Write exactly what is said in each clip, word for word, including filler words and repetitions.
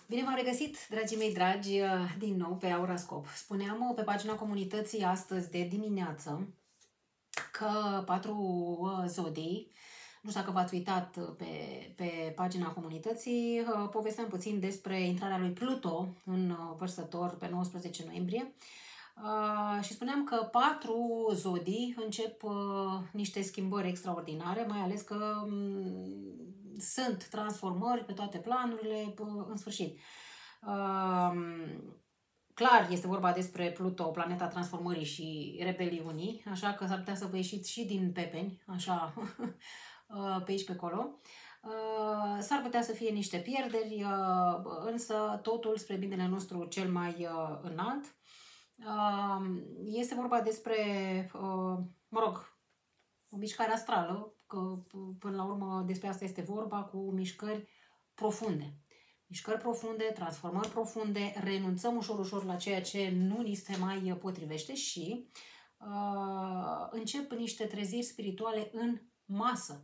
Bine v-am regăsit, dragii mei dragi, din nou pe Aurascop. Spuneam pe pagina comunității astăzi de dimineață că patru zodii, nu știu dacă v-ați uitat pe, pe pagina comunității, povesteam puțin despre intrarea lui Pluto în Vărsător pe nouăsprezece noiembrie. Uh, și spuneam că patru zodii încep uh, niște schimbări extraordinare, mai ales că um, sunt transformări pe toate planurile, uh, în sfârșit. Uh, clar este vorba despre Pluto, planeta transformării și rebeliunii, așa că s-ar putea să vă ieșiți și din pepeni, așa, pe aici pe acolo. Uh, s-ar putea să fie niște pierderi, uh, însă totul spre binele nostru cel mai uh, înalt. Este vorba despre, mă rog, o mișcare astrală, că până la urmă despre asta este vorba, cu mișcări profunde. Mișcări profunde, transformări profunde, renunțăm ușor, ușor la ceea ce nu ni se mai potrivește și uh, încep niște treziri spirituale în masă.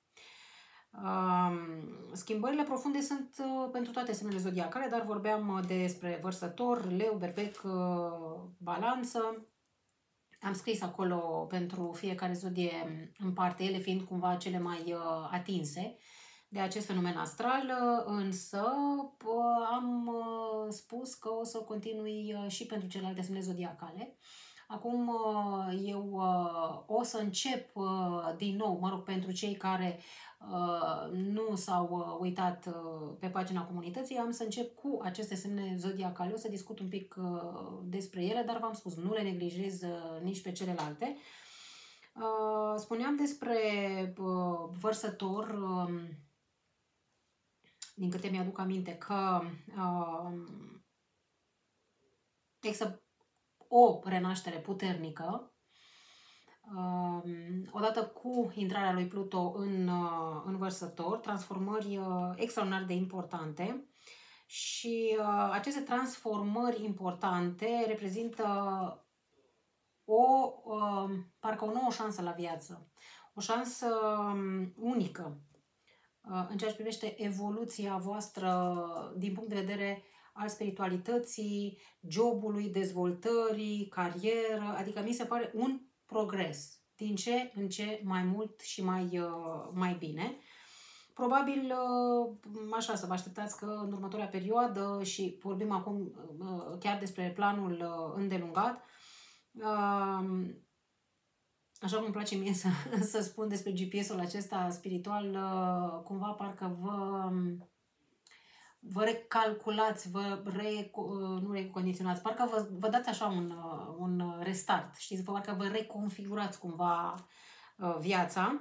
Uh, schimbările profunde sunt uh, pentru toate semnele zodiacale, dar vorbeam uh, despre Vărsător, Leu, Berbec, uh, Balanță. Am scris acolo pentru fiecare zodie în parte, ele fiind cumva cele mai uh, atinse de acest fenomen astral, uh, însă uh, am uh, spus că o să continui uh, și pentru celelalte semne zodiacale. Acum uh, eu uh, o să încep uh, din nou, mă rog, pentru cei care Uh, nu s-au uh, uitat uh, pe pagina comunității, am să încep cu aceste semne zodiacale. O să discut un pic uh, despre ele, dar v-am spus, nu le neglijez uh, nici pe celelalte. Uh, spuneam despre uh, Vărsător, uh, din câte mi-aduc aminte, că uh, există o renaștere puternică. Uh, odată cu intrarea lui Pluto în, uh, în Vărsător, transformări uh, extraordinar de importante și uh, aceste transformări importante reprezintă o, uh, parcă o nouă șansă la viață, o șansă um, unică uh, în ceea ce privește evoluția voastră din punct de vedere al spiritualității, jobului, dezvoltării, carieră, adică mi se pare un progres, din ce în ce mai mult și mai, uh, mai bine. Probabil, uh, așa, să vă așteptați că în următoarea perioadă, și vorbim acum uh, chiar despre planul uh, îndelungat, uh, așa cum îmi place mie să, să spun despre G P S-ul acesta spiritual, uh, cumva parcă vă... vă recalculați, vă re, nu recondiționați, parcă vă, vă dați așa un, un restart, știți, parcă vă reconfigurați cumva viața.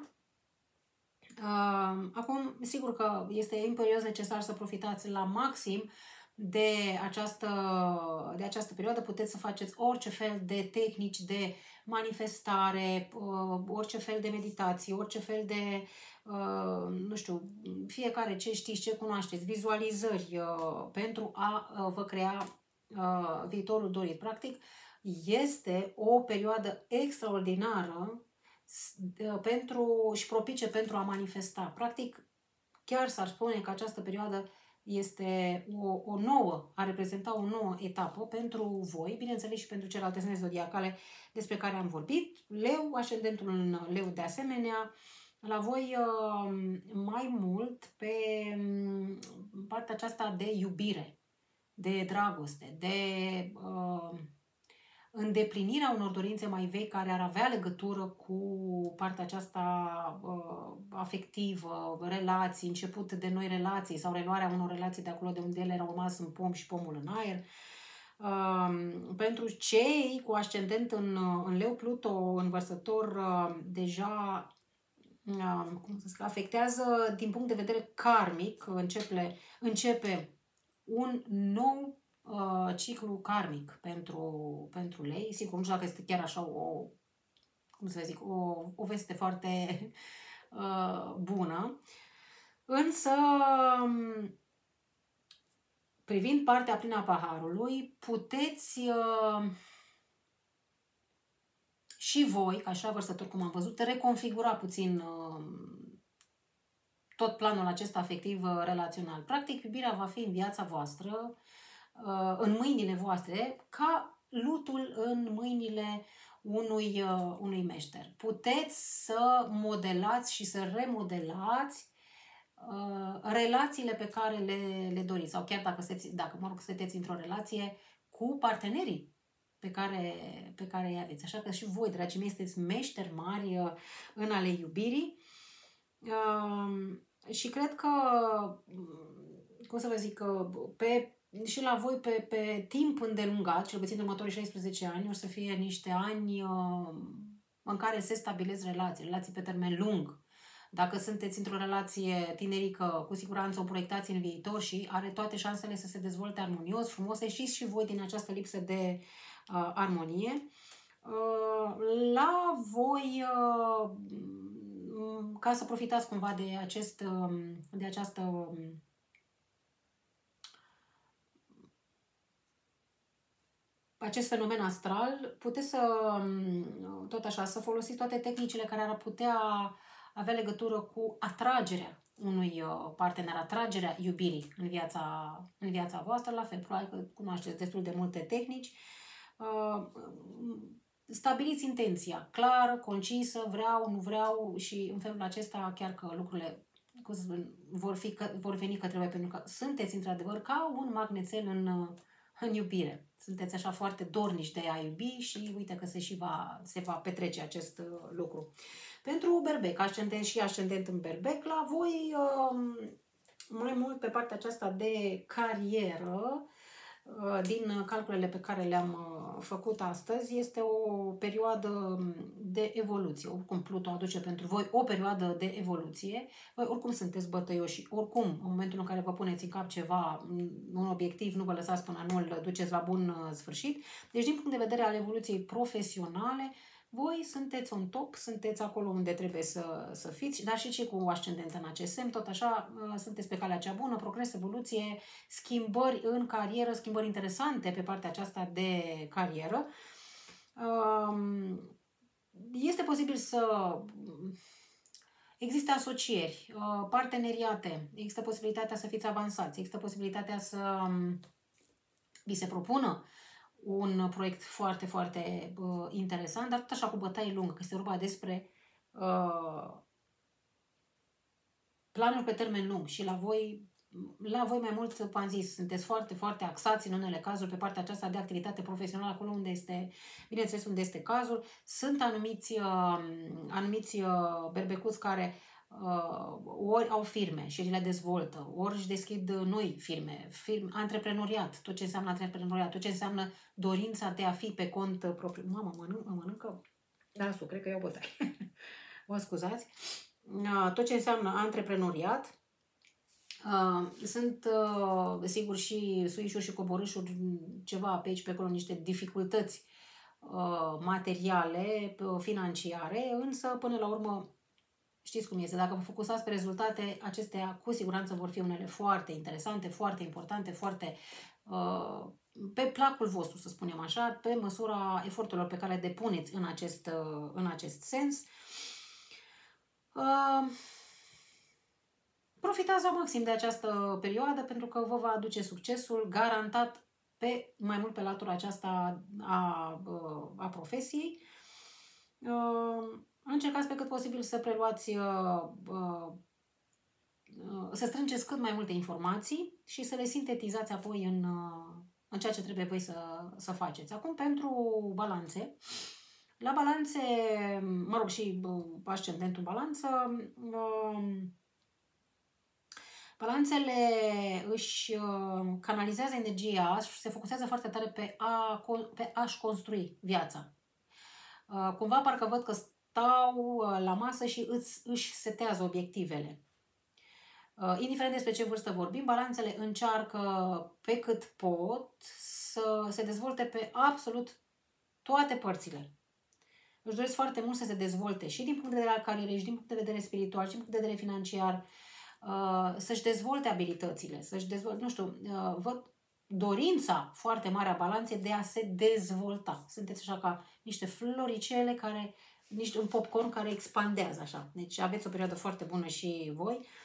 Acum, sigur că este imperios necesar să profitați la maxim de această, de această perioadă. Puteți să faceți orice fel de tehnici de manifestare, orice fel de meditații, orice fel de, nu știu, fiecare ce știți, ce cunoașteți, vizualizări pentru a vă crea viitorul dorit. Practic, este o perioadă extraordinară pentru, și propice pentru a manifesta. Practic, chiar s-ar spune că această perioadă este o, o nouă, a reprezenta o nouă etapă pentru voi, bineînțeles și pentru celelalte semne zodiacale despre care am vorbit. Leu, ascendentul în Leu de asemenea, la voi mai mult pe partea aceasta de iubire, de dragoste, de uh, îndeplinirea unor dorințe mai vechi care ar avea legătură cu partea aceasta uh, afectivă, relații, început de noi relații sau reluarea unor relații de acolo de unde ele au rămas în pom și pomul în aer. Uh, pentru cei cu ascendent în, în Leu, Pluto, în Vărsător, uh, deja uh, cum să zic, afectează din punct de vedere karmic, începe, începe un nou uh, ciclu karmic pentru, pentru lei. Sigur, nu știu dacă este chiar așa o, cum să zic, o, o veste foarte uh, bună. Însă, privind partea plină a paharului, puteți uh, și voi, ca așa vărsători cum am văzut, reconfigura puțin uh, tot planul acesta afectiv relațional. Practic, iubirea va fi în viața voastră, în mâinile voastre, ca lutul în mâinile unui, unui meșter. Puteți să modelați și să remodelați relațiile pe care le, le doriți, sau chiar dacă, sunteți, dacă mă rog, sunteți într-o relație cu partenerii pe care, pe care îi aveți. Așa că și voi, dragii mei, sunteți meșteri mari în ale iubirii. Și cred că, cum să vă zic, pe, și la voi pe, pe timp îndelungat, cel puțin următorii șaisprezece ani, o să fie niște ani în care se stabilesc relații, relații pe termen lung. Dacă sunteți într-o relație tinerică, cu siguranță o proiectați în viitor și are toate șansele să se dezvolte armonios, frumos, ieșiți și voi din această lipsă de uh, armonie. Uh, la voi, uh, ca să profitați cumva de, acest, uh, de această uh, acest fenomen astral, puteți să, tot așa, să folosiți toate tehnicile care ar putea avea legătură cu atragerea unui partener, atragerea iubirii în viața, în viața voastră. La fel, probabil că cunoașteți destul de multe tehnici. Stabiliți intenția clară, concisă, vreau, nu vreau, și în felul acesta chiar că lucrurile vor, fi, vor veni către voi, pentru că sunteți într-adevăr ca un magnețel în, în iubire. Sunteți așa foarte dornici de a iubi și uite că se, și va, se va petrece acest lucru. Pentru berbec, ascendent și ascendent în berbec, la voi mai mult pe partea aceasta de carieră, din calculele pe care le-am făcut astăzi, este o perioadă de evoluție. Oricum Pluto aduce pentru voi o perioadă de evoluție. Voi oricum sunteți bătăioși, oricum în momentul în care vă puneți în cap ceva, un obiectiv, nu vă lăsați până nu-l duceți la bun sfârșit. Deci din punct de vedere al evoluției profesionale, voi sunteți on top, sunteți acolo unde trebuie să, să fiți, dar și cei cu ascendent în acest semn, tot așa, sunteți pe calea cea bună, progres, evoluție, schimbări în carieră, schimbări interesante pe partea aceasta de carieră. Este posibil să existe asocieri, parteneriate, există posibilitatea să fiți avansați, există posibilitatea să vi se propună un proiect foarte, foarte uh, interesant, dar tot așa cu bătaie lungă, că este vorba despre uh, planuri pe termen lung și la voi, la voi mai mult, v-am zis, sunteți foarte, foarte axați în unele cazuri pe partea aceasta de activitate profesională, acolo unde este, bineînțeles, unde este cazul. Sunt anumiți, uh, anumiți uh, berbecuți care Uh, ori au firme și le dezvoltă, ori își deschid noi firme, firme, antreprenoriat, tot ce înseamnă antreprenoriat, tot ce înseamnă dorința de a fi pe cont propriu. Mamă, mănânc, mă mănâncă nasul, cred că iau bătaie. Vă scuzați. Uh, tot ce înseamnă antreprenoriat. Uh, sunt, uh, sigur, și suișuri și coborâșuri, ceva pe aici, pe acolo, niște dificultăți uh, materiale, financiare, însă, până la urmă, știți cum este, dacă vă focusați pe rezultate, acestea cu siguranță vor fi unele foarte interesante, foarte importante, foarte uh, pe placul vostru, să spunem așa, pe măsura eforturilor pe care le depuneți în acest, uh, în acest sens. Uh, profitați la maxim de această perioadă pentru că vă va aduce succesul garantat pe, mai mult pe latura aceasta a, a profesiei. Uh, Încercați pe cât posibil să preluați, uh, uh, să strângeți cât mai multe informații și să le sintetizați apoi în, uh, în ceea ce trebuie voi să, să faceți. Acum, pentru balanțe, la balanțe, mă rog, și uh, ascendentul balanță, uh, balanțele își uh, canalizează energia și se focusează foarte tare pe, a, pe a-și construi viața. Uh, cumva parcă văd că stau la masă și îți, își setează obiectivele. Indiferent despre ce vârstă vorbim, balanțele încearcă pe cât pot să se dezvolte pe absolut toate părțile. Își doresc foarte mult să se dezvolte și din punct de vedere al carierei, și din punct de vedere spiritual, și din punct de vedere financiar, să-și dezvolte abilitățile, să-și dezvolte, nu știu, văd dorința foarte mare a balanței de a se dezvolta. Sunteți așa ca niște floricele care niște un popcorn care expandează așa. Deci aveți o perioadă foarte bună și voi.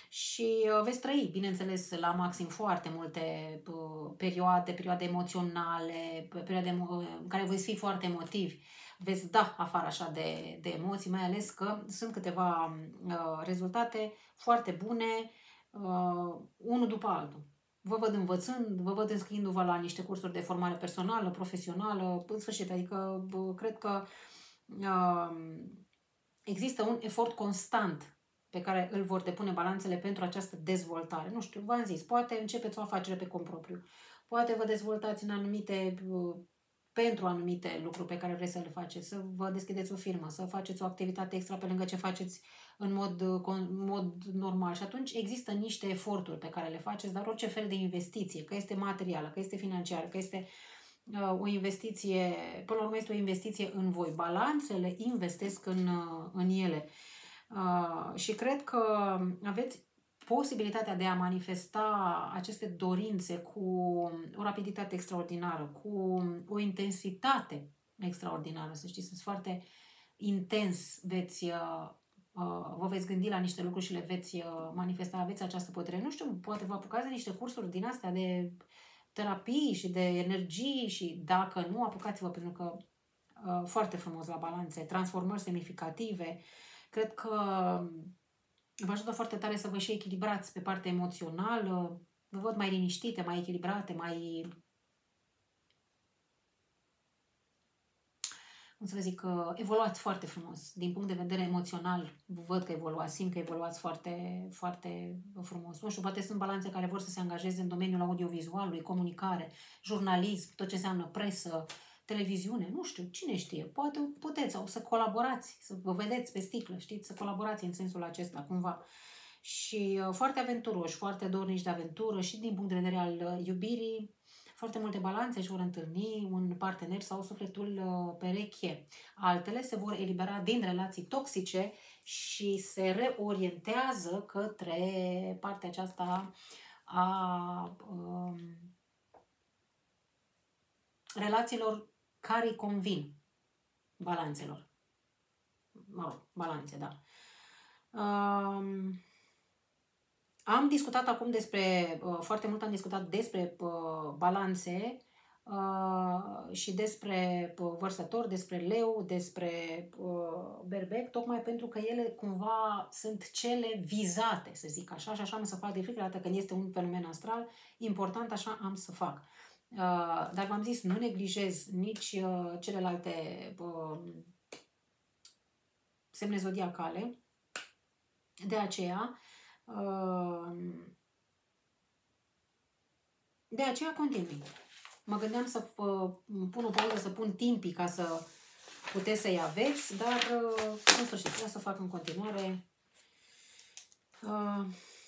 și uh, veți trăi, bineînțeles, la maxim foarte multe uh, perioade, perioade emoționale, perioade emo- în care veți fi foarte emotivi. Veți da afară așa de, de emoții, mai ales că sunt câteva uh, rezultate foarte bune, uh, unul după altul. Vă văd învățând, vă văd înscriindu-vă la niște cursuri de formare personală, profesională, în sfârșit, adică bă, cred că uh, există un efort constant pe care îl vor depune balanțele pentru această dezvoltare. Nu știu, v-am zis, poate începeți o afacere pe cont propriu, poate vă dezvoltați în anumite, pentru anumite lucruri pe care vreți să le faceți, să vă deschideți o firmă, să faceți o activitate extra pe lângă ce faceți în mod, în mod normal. Și atunci există niște eforturi pe care le faceți, dar orice fel de investiție, că este materială, că este financiară, că este o investiție, până la urmă este o investiție în voi. Balanțele investesc în, în ele. Uh, și cred că aveți posibilitatea de a manifesta aceste dorințe cu o rapiditate extraordinară, cu o intensitate extraordinară, să știți, sunt foarte intens, veți, uh, uh, vă veți gândi la niște lucruri și le veți uh, manifesta, aveți această putere. Nu știu, poate vă apucați de niște cursuri din astea de terapii și de energii și dacă nu, apucați-vă pentru că uh, foarte frumos la balanțe, transformări semnificative. Cred că vă ajută foarte tare să vă și echilibrați pe partea emoțională, vă văd mai liniștite, mai echilibrate, mai, cum să vă zic, evoluați foarte frumos. Din punct de vedere emoțional, văd că evoluați, simt că evoluați foarte, foarte frumos. Nu știu, poate sunt balanțe care vor să se angajeze în domeniul audiovizualului, comunicare, jurnalism, tot ce înseamnă presă, televiziune, nu știu, cine știe. Poate puteți sau să colaborați, să vă vedeți pe sticlă, știți, să colaborați în sensul acesta, cumva. Și uh, foarte aventuroși, foarte dornici de aventură și din punct de vedere al uh, iubirii, foarte multe balanțe își vor întâlni un partener sau sufletul uh, pereche. Altele se vor elibera din relații toxice și se reorientează către partea aceasta a um, relațiilor care îi convin balanțelor. Mă rog, balanțe, da. Um, Am discutat acum despre, uh, foarte mult am discutat despre uh, balanțe uh, și despre uh, vărsător, despre leu, despre uh, berbec, tocmai pentru că ele cumva sunt cele vizate, să zic așa, și așa am să fac de fiecare dată când este un fenomen astral, important, așa am să fac. Uh, dar v-am zis, nu neglijez nici uh, celelalte uh, semne zodiacale, de aceea De aceea continui. Mă gândeam să pun o pauză, să pun timpii ca să puteți să-i aveți, dar în sfârșit vreau să fac în continuare. Uh,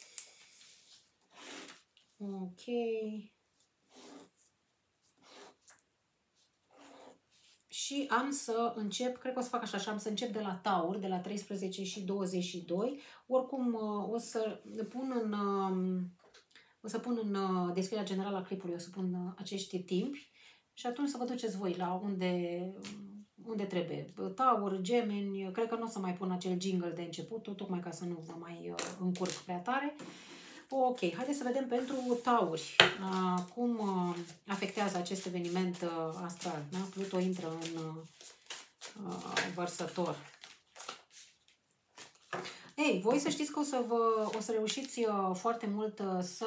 ok. Și am să încep, cred că o să fac așa, și am să încep de la Taur, de la treisprezece și douăzeci și doi. Oricum o să pun în... O să pun în descrierea generală a clipului, o să pun acești timpi și atunci să vă duceți voi la unde, unde trebuie. Taur, Gemeni, cred că nu o să mai pun acel jingle de început, tocmai ca să nu vă mai încurc prea tare. Ok, haideți să vedem pentru Tauri cum afectează acest eveniment astral. Da? Pluto intră în Vărsător. Ei, voi să știți că o să, vă, o să reușiți foarte mult să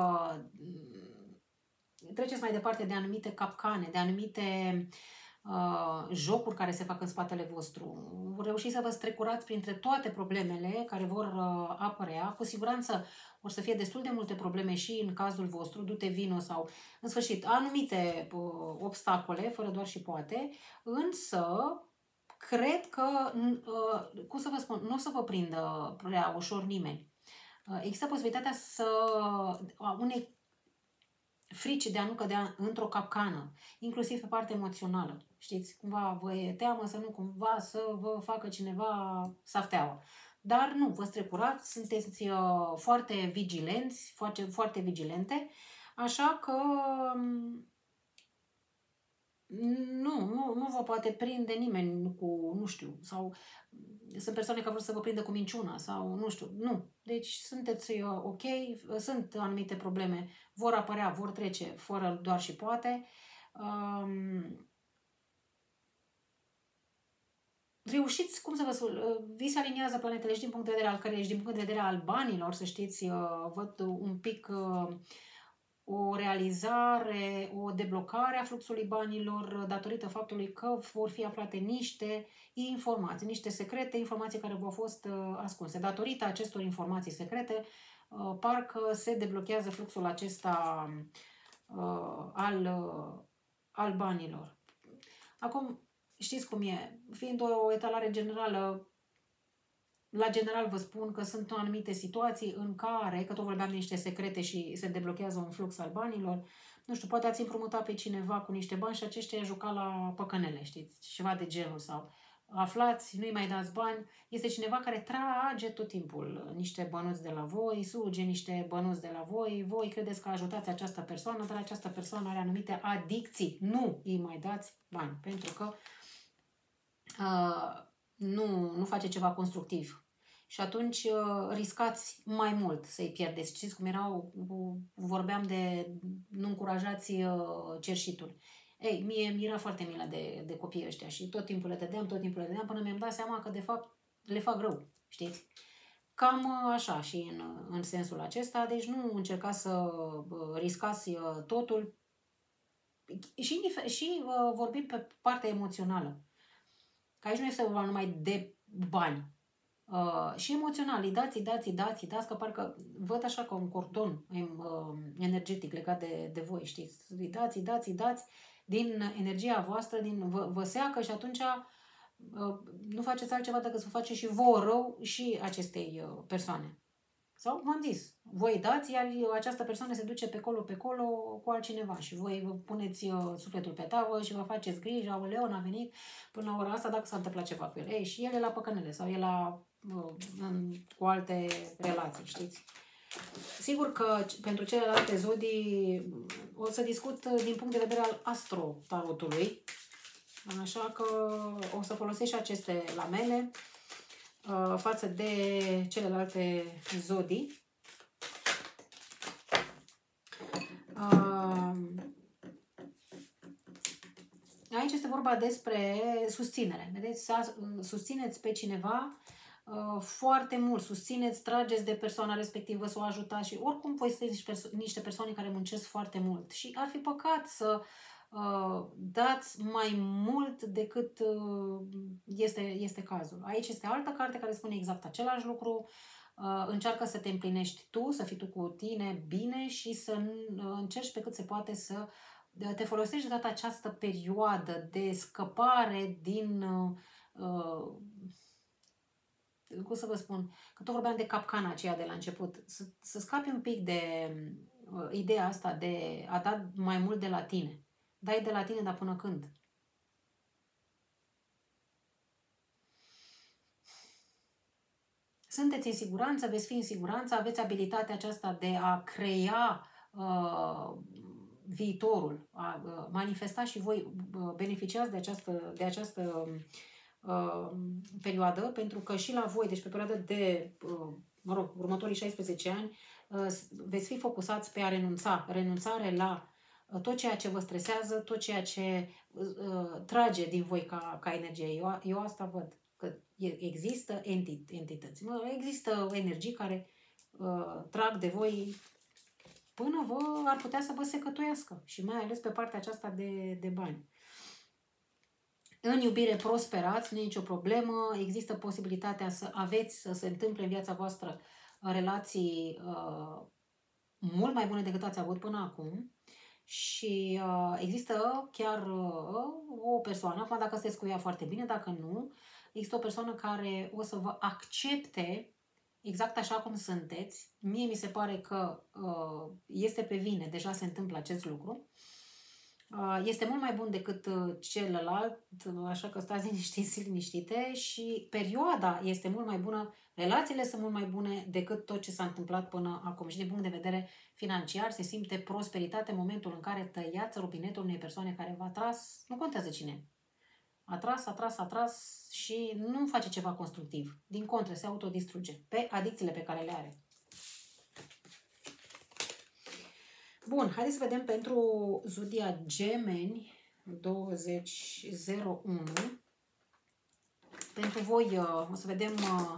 treceți mai departe de anumite capcane, de anumite uh, jocuri care se fac în spatele vostru. Reușiți să vă strecurați printre toate problemele care vor uh, apărea. Cu siguranță vor să fie destul de multe probleme și în cazul vostru, du-te vino sau, în sfârșit, anumite uh, obstacole, fără doar și poate, însă cred că, uh, cum să vă spun, nu o să vă prindă prea ușor nimeni. Uh, există posibilitatea să a unei frici de a nu cădea într-o capcană, inclusiv pe partea emoțională. Știți, cumva vă e teamă să nu cumva să vă facă cineva safteaua. Dar nu, vă strecurați, sunteți uh, foarte vigilenți, foarte, foarte vigilente, așa că Nu, nu, nu vă poate prinde nimeni cu, nu știu, sau sunt persoane care vor să vă prindă cu minciuna sau nu știu, nu. Deci sunteți uh, ok, sunt anumite probleme, vor apărea, vor trece, fără doar și poate. Um, reușiți, cum să vă spun, uh, vi se aliniază planetele și din punct de vedere al căreia și din punct de vedere al banilor, să știți, uh, văd un pic uh, o realizare, o deblocare a fluxului banilor datorită faptului că vor fi aflate niște informații, niște secrete, informații care v-au fost uh, ascunse. Datorită acestor informații secrete, uh, parcă se deblochează fluxul acesta uh, al, uh, al banilor. Acum, știți cum e, fiind o etalare generală, la general vă spun că sunt anumite situații în care, că tot vorbeam de niște secrete și se deblochează un flux al banilor, nu știu, poate ați împrumutat pe cineva cu niște bani și aceștia juca la păcănele, știți, ceva de genul sau aflați, nu-i mai dați bani, este cineva care trage tot timpul niște bănuți de la voi, suge niște bănuți de la voi, voi credeți că ajutați această persoană, dar această persoană are anumite adicții, nu îi mai dați bani, pentru că uh, nu, nu face ceva constructiv. Și atunci uh, riscați mai mult să-i pierdeți. Știți cum erau, vorbeam de nu încurajați uh, cerșitul. Ei, mie mi era foarte milă de, de copiii ăștia și tot timpul le dădeam, tot timpul le dădeam, până mi-am dat seama că de fapt le fac rău, știți? Cam uh, așa și în, în sensul acesta, deci nu încercați să uh, riscați uh, totul și, și uh, vorbim pe partea emoțională. Că aici nu este vorba numai de bani. Uh, și emoțional, îi dați, îi dați, îi dați, îi dați, că parcă văd așa ca un cordon uh, energetic legat de, de voi, știți? Îi dați, îi dați, îi dați din energia voastră, din, vă, vă seacă și atunci uh, nu faceți altceva decât să faceți și vouă rău și acestei uh, persoane. Sau, v-am zis, voi dați, iar această persoană se duce pe colo, pe colo cu altcineva și voi vă puneți uh, sufletul pe tavă și vă faceți griji, aoleu, n-a venit până la ora asta dacă s-a întâmplat ceva cu el. Ei, și el e la păcănele sau e la, uh, în, cu alte relații, știți? Sigur că pentru celelalte zodii o să discut din punct de vedere al astro-tarotului, așa că o să folosesc și aceste lamele uh, față de celelalte zodii. Uh, aici este vorba despre susținere. Vedeți, să susțineți pe cineva uh, foarte mult, susțineți, trageți de persoana respectivă să o ajutați și oricum voi sunteți perso- niște persoane care muncesc foarte mult și ar fi păcat să uh, dați mai mult decât uh, este, este cazul. Aici este altă carte care spune exact același lucru. Uh, încearcă să te împlinești tu, să fii tu cu tine bine și să uh, încerci pe cât se poate să te folosești de toată această perioadă de scăpare din, uh, uh, cum să vă spun, că tot vorbeam de capcana aceea de la început, să, să scapi un pic de uh, ideea asta de a da mai mult de la tine. Dai de la tine, dar până când? Sunteți în siguranță, veți fi în siguranță, aveți abilitatea aceasta de a crea uh, viitorul, a uh, manifesta și voi uh, beneficiați de această, de această uh, perioadă, pentru că și la voi, deci pe perioada de, uh, mă rog, următorii șaisprezece ani, uh, veți fi focusați pe a renunța, renunțare la uh, tot ceea ce vă stresează, tot ceea ce uh, trage din voi ca, ca energie. Eu, eu asta văd. Că există entit, entități. Există energii care uh, trag de voi până vă ar putea să vă secătuiască și mai ales pe partea aceasta de, de bani. În iubire prosperați, nu e nicio problemă, există posibilitatea să aveți, să se întâmple în viața voastră relații uh, mult mai bune decât ați avut până acum și uh, există chiar uh, o persoană, acum dacă sunteți cu ea foarte bine, dacă nu, există o persoană care o să vă accepte exact așa cum sunteți. Mie mi se pare că uh, este pe vine, deja se întâmplă acest lucru. Este mult mai bun decât celălalt, așa că stați liniștiți, liniștite, și perioada este mult mai bună, relațiile sunt mult mai bune decât tot ce s-a întâmplat până acum. Și din punct de vedere financiar se simte prosperitate în momentul în care tăiați robinetul unei persoane care v-a tras, nu contează cine. A tras, a tras, a tras și nu face ceva constructiv. Din contră, se autodistruge pe adicțiile pe care le are. Bun, haideți să vedem pentru Zodia Gemeni douăzeci zero unu. Pentru voi o să vedem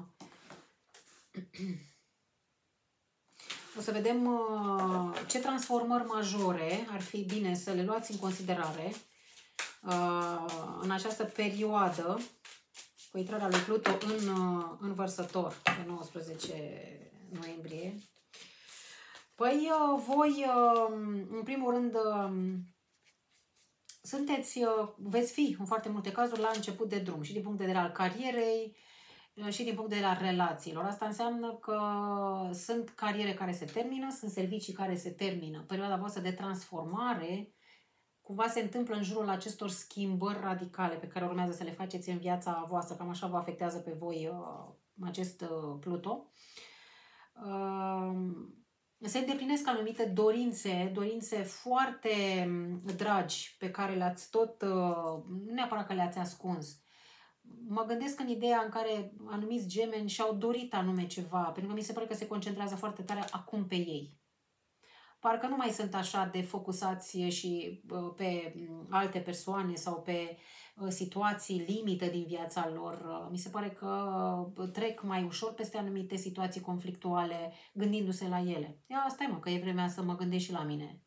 o să vedem ce transformări majore ar fi bine să le luați în considerare în această perioadă cu intrarea lui Pluto în, în Vărsător pe nouăsprezece noiembrie. Păi voi, în primul rând, sunteți, veți fi în foarte multe cazuri la început de drum și din punct de vedere al carierei și din punct de vedere al relațiilor. Asta înseamnă că sunt cariere care se termină, sunt servicii care se termină. Perioada voastră de transformare cumva se întâmplă în jurul acestor schimbări radicale pe care urmează să le faceți în viața voastră. Cam așa vă afectează pe voi acest Pluto. Se îndeplinesc anumite dorințe, dorințe foarte dragi pe care le-ați tot, nu neapărat că le-ați ascuns. Mă gândesc în ideea în care anumiți gemeni și-au dorit anume ceva, pentru că mi se pare că se concentrează foarte tare acum pe ei. Parcă nu mai sunt așa de focusați și pe alte persoane sau pe situații limită din viața lor. Mi se pare că trec mai ușor peste anumite situații conflictuale, gândindu-se la ele. Ia, stai mă, că e vremea să mă gândesc și la mine.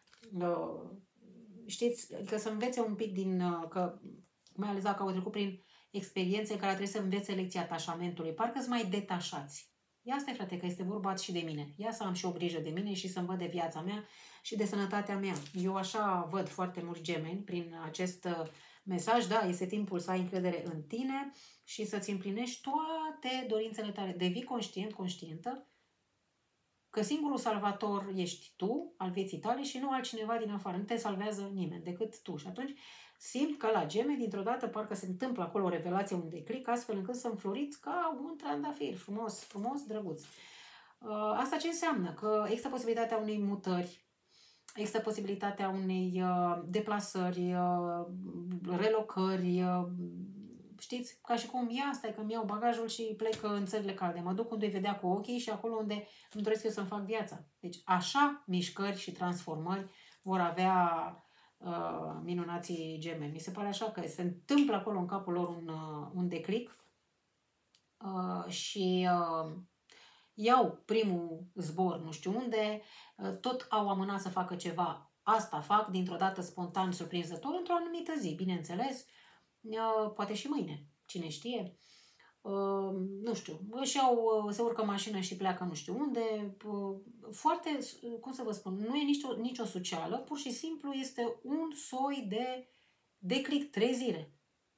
Știți, că să învețe un pic din... că mai ales dacă au trecut prin experiențe în care trebuie să învețe lecția atașamentului. Parcă-s mai detașați. Ia stai, frate, că este vorba și de mine. Ia să am și o grijă de mine și să-mi văd de viața mea și de sănătatea mea. Eu așa văd foarte mulți gemeni prin acest mesaj. Da, este timpul să ai încredere în tine și să-ți împlinești toate dorințele tale. Devii conștient, conștientă că singurul salvator ești tu, al vieții tale, și nu altcineva din afară. Nu te salvează nimeni decât tu. Și atunci simt că la Gemeni, dintr-o dată, parcă se întâmplă acolo o revelație, un declic, astfel încât să înfloriți ca un trandafir, frumos, frumos, drăguț. Asta ce înseamnă? Că există posibilitatea unei mutări, există posibilitatea unei deplasări, relocări, știți, ca și cum ia, stai că îmi iau bagajul și plec în țările calde. Mă duc unde îi vedea cu ochii și acolo unde îmi doresc eu să-mi fac viața. Deci așa mișcări și transformări vor avea Uh, minunații gemeni. Mi se pare așa că se întâmplă acolo în capul lor un, uh, un declic uh, și uh, iau primul zbor nu știu unde, uh, tot au amânat să facă ceva. Asta fac dintr-o dată spontan, surprinzător, într-o anumită zi, bineînțeles, uh, poate și mâine, cine știe. Uh, nu știu, își iau, se urcă mașină și pleacă nu știu unde, uh, foarte, cum să vă spun, nu e nicio, nicio suceală, pur și simplu este un soi de declic, trezire.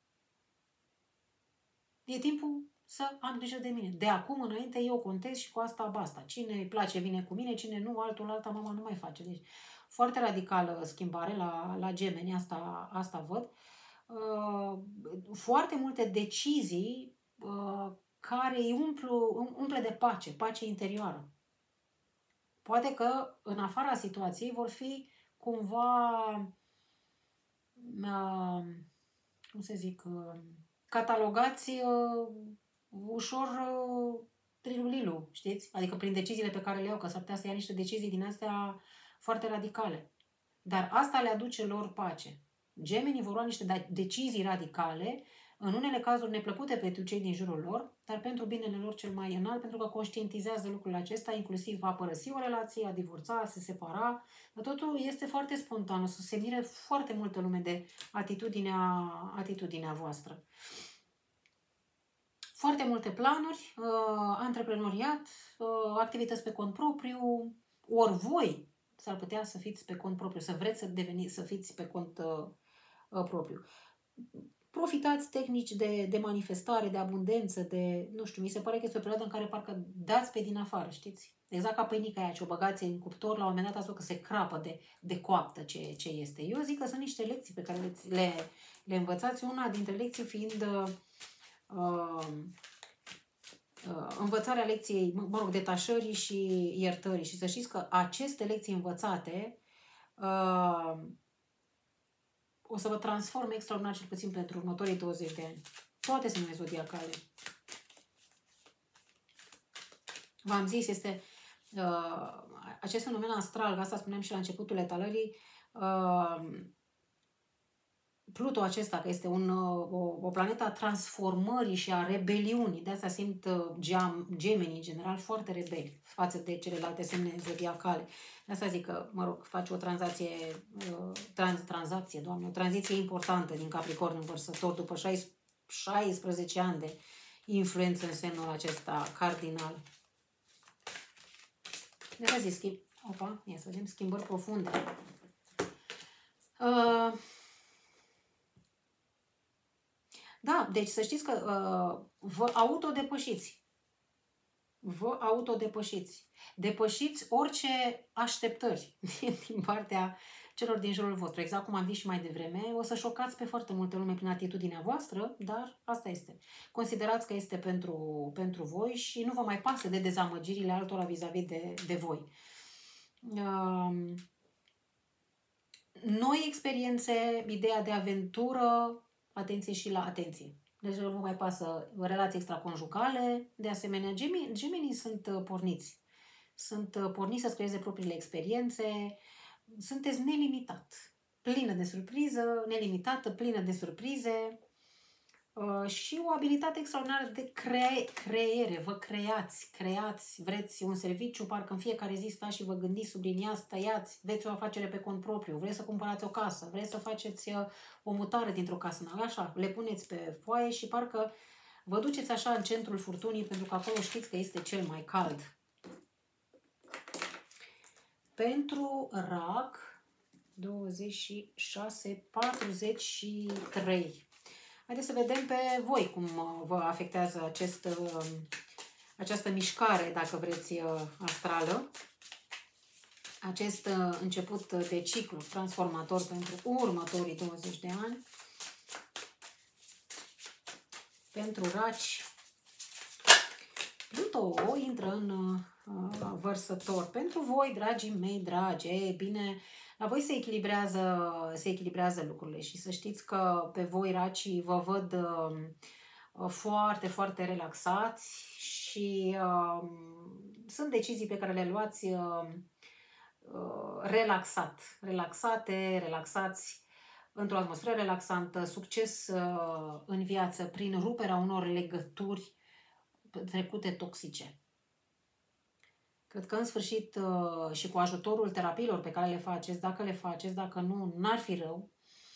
E timpul să am grijă de mine. De acum înainte eu contez și cu asta basta. Cine îi place vine cu mine, cine nu, altul, alta mama nu mai face. Deci foarte radicală schimbare la, la gemeni, asta, asta văd. Uh, foarte multe decizii care îi umplu, umple de pace, pace interioară. Poate că în afara situației vor fi cumva, uh, cum să zic, uh, catalogați uh, ușor uh, trilulilu, știți? Adică prin deciziile pe care le iau, că s-ar putea să ia niște decizii din astea foarte radicale. Dar asta le aduce lor pace. Gemenii vor lua niște decizii radicale, în unele cazuri neplăcute pentru cei din jurul lor, dar pentru binele lor cel mai înalt, pentru că conștientizează lucrul acesta, inclusiv va părăsi o relație, a divorța, a se separa, dar totul este foarte spontan, o să se mire foarte multă lume de atitudinea, atitudinea voastră. Foarte multe planuri, uh, antreprenoriat, uh, activități pe cont propriu, ori voi s-ar putea să fiți pe cont propriu, să vreți să deveniți, să fiți pe cont uh, uh, propriu. Profitați tehnici de, de manifestare, de abundență, de, nu știu, mi se pare că este o perioadă în care parcă dați pe din afară, știți? Exact ca pâinica aia, ce o băgați în cuptor, la un moment dat ați văzut că se crapă de, de coaptă ce, ce este. Eu zic că sunt niște lecții pe care le, le, le învățați, una dintre lecții fiind uh, uh, învățarea lecției, mă rog, detașării și iertării. Și să știți că aceste lecții învățate uh, o să vă transforme extraordinar, cel puțin pentru următorii douăzeci de ani. Toate semnele zodiacale. V-am zis, este uh, acest fenomen astral, asta spuneam și la începutul etalării, uh, Pluto acesta, că este un, o, o planetă a transformării și a rebeliunii, de asta simt geam, gemenii în general foarte rebeli față de celelalte semne zodiacale. De asta zic că, mă rog, face o tranzacție, trans, tranzacție, doamne, o tranziție importantă din Capricorn în Vărsător după șaisprezece ani de influență în semnul acesta cardinal. De asta zic, schimb, opa, ia să vedem, schimbări profunde. Uh, Da, deci să știți că uh, vă autodepășiți. Vă autodepășiți. Depășiți orice așteptări din partea celor din jurul vostru. Exact cum am zis și mai devreme, o să șocați pe foarte multe lume prin atitudinea voastră, dar asta este. Considerați că este pentru, pentru voi și nu vă mai pasă de dezamăgirile altora vis-a-vis de, de voi. Uh, noi experiențe, ideea de aventură, atenție și la atenție. Deci nu vă mai pasă relații extraconjugale. De asemenea, gemenii, gemenii sunt porniți. Sunt porniți să-ți creeze propriile experiențe. Sunteți nelimitat. Plină de surpriză, nelimitată, plină de surprize. Uh, și o abilitate extraordinară de cre creere. Vă creați, creați, vreți un serviciu, parcă în fiecare zi stați și vă gândiți, subliniați, tăiați, vreți o afacere pe cont propriu, vreți să cumpărați o casă, vreți să faceți uh, o mutare dintr-o casă în așa, le puneți pe foaie și parcă vă duceți așa în centrul furtunii, pentru că acolo știți că este cel mai cald. Pentru rac, douăzeci și șase patruzeci și trei. Haideți să vedem pe voi cum vă afectează acest, această mișcare, dacă vreți, astrală. Acest început de ciclu transformator pentru următorii douăzeci de ani. Pentru raci, Pluto intră în Vărsător. Pentru voi, dragii mei dragi, e bine, la voi se echilibrează, se echilibrează lucrurile și să știți că pe voi, racii, vă văd uh, foarte, foarte relaxați și uh, sunt decizii pe care le luați uh, uh, relaxat, relaxate, relaxați, într-o atmosferă relaxantă, succes uh, în viață prin ruperea unor legături trecute toxice. Cred că în sfârșit și cu ajutorul terapiilor pe care le faceți, dacă le faceți, dacă nu, n-ar fi rău.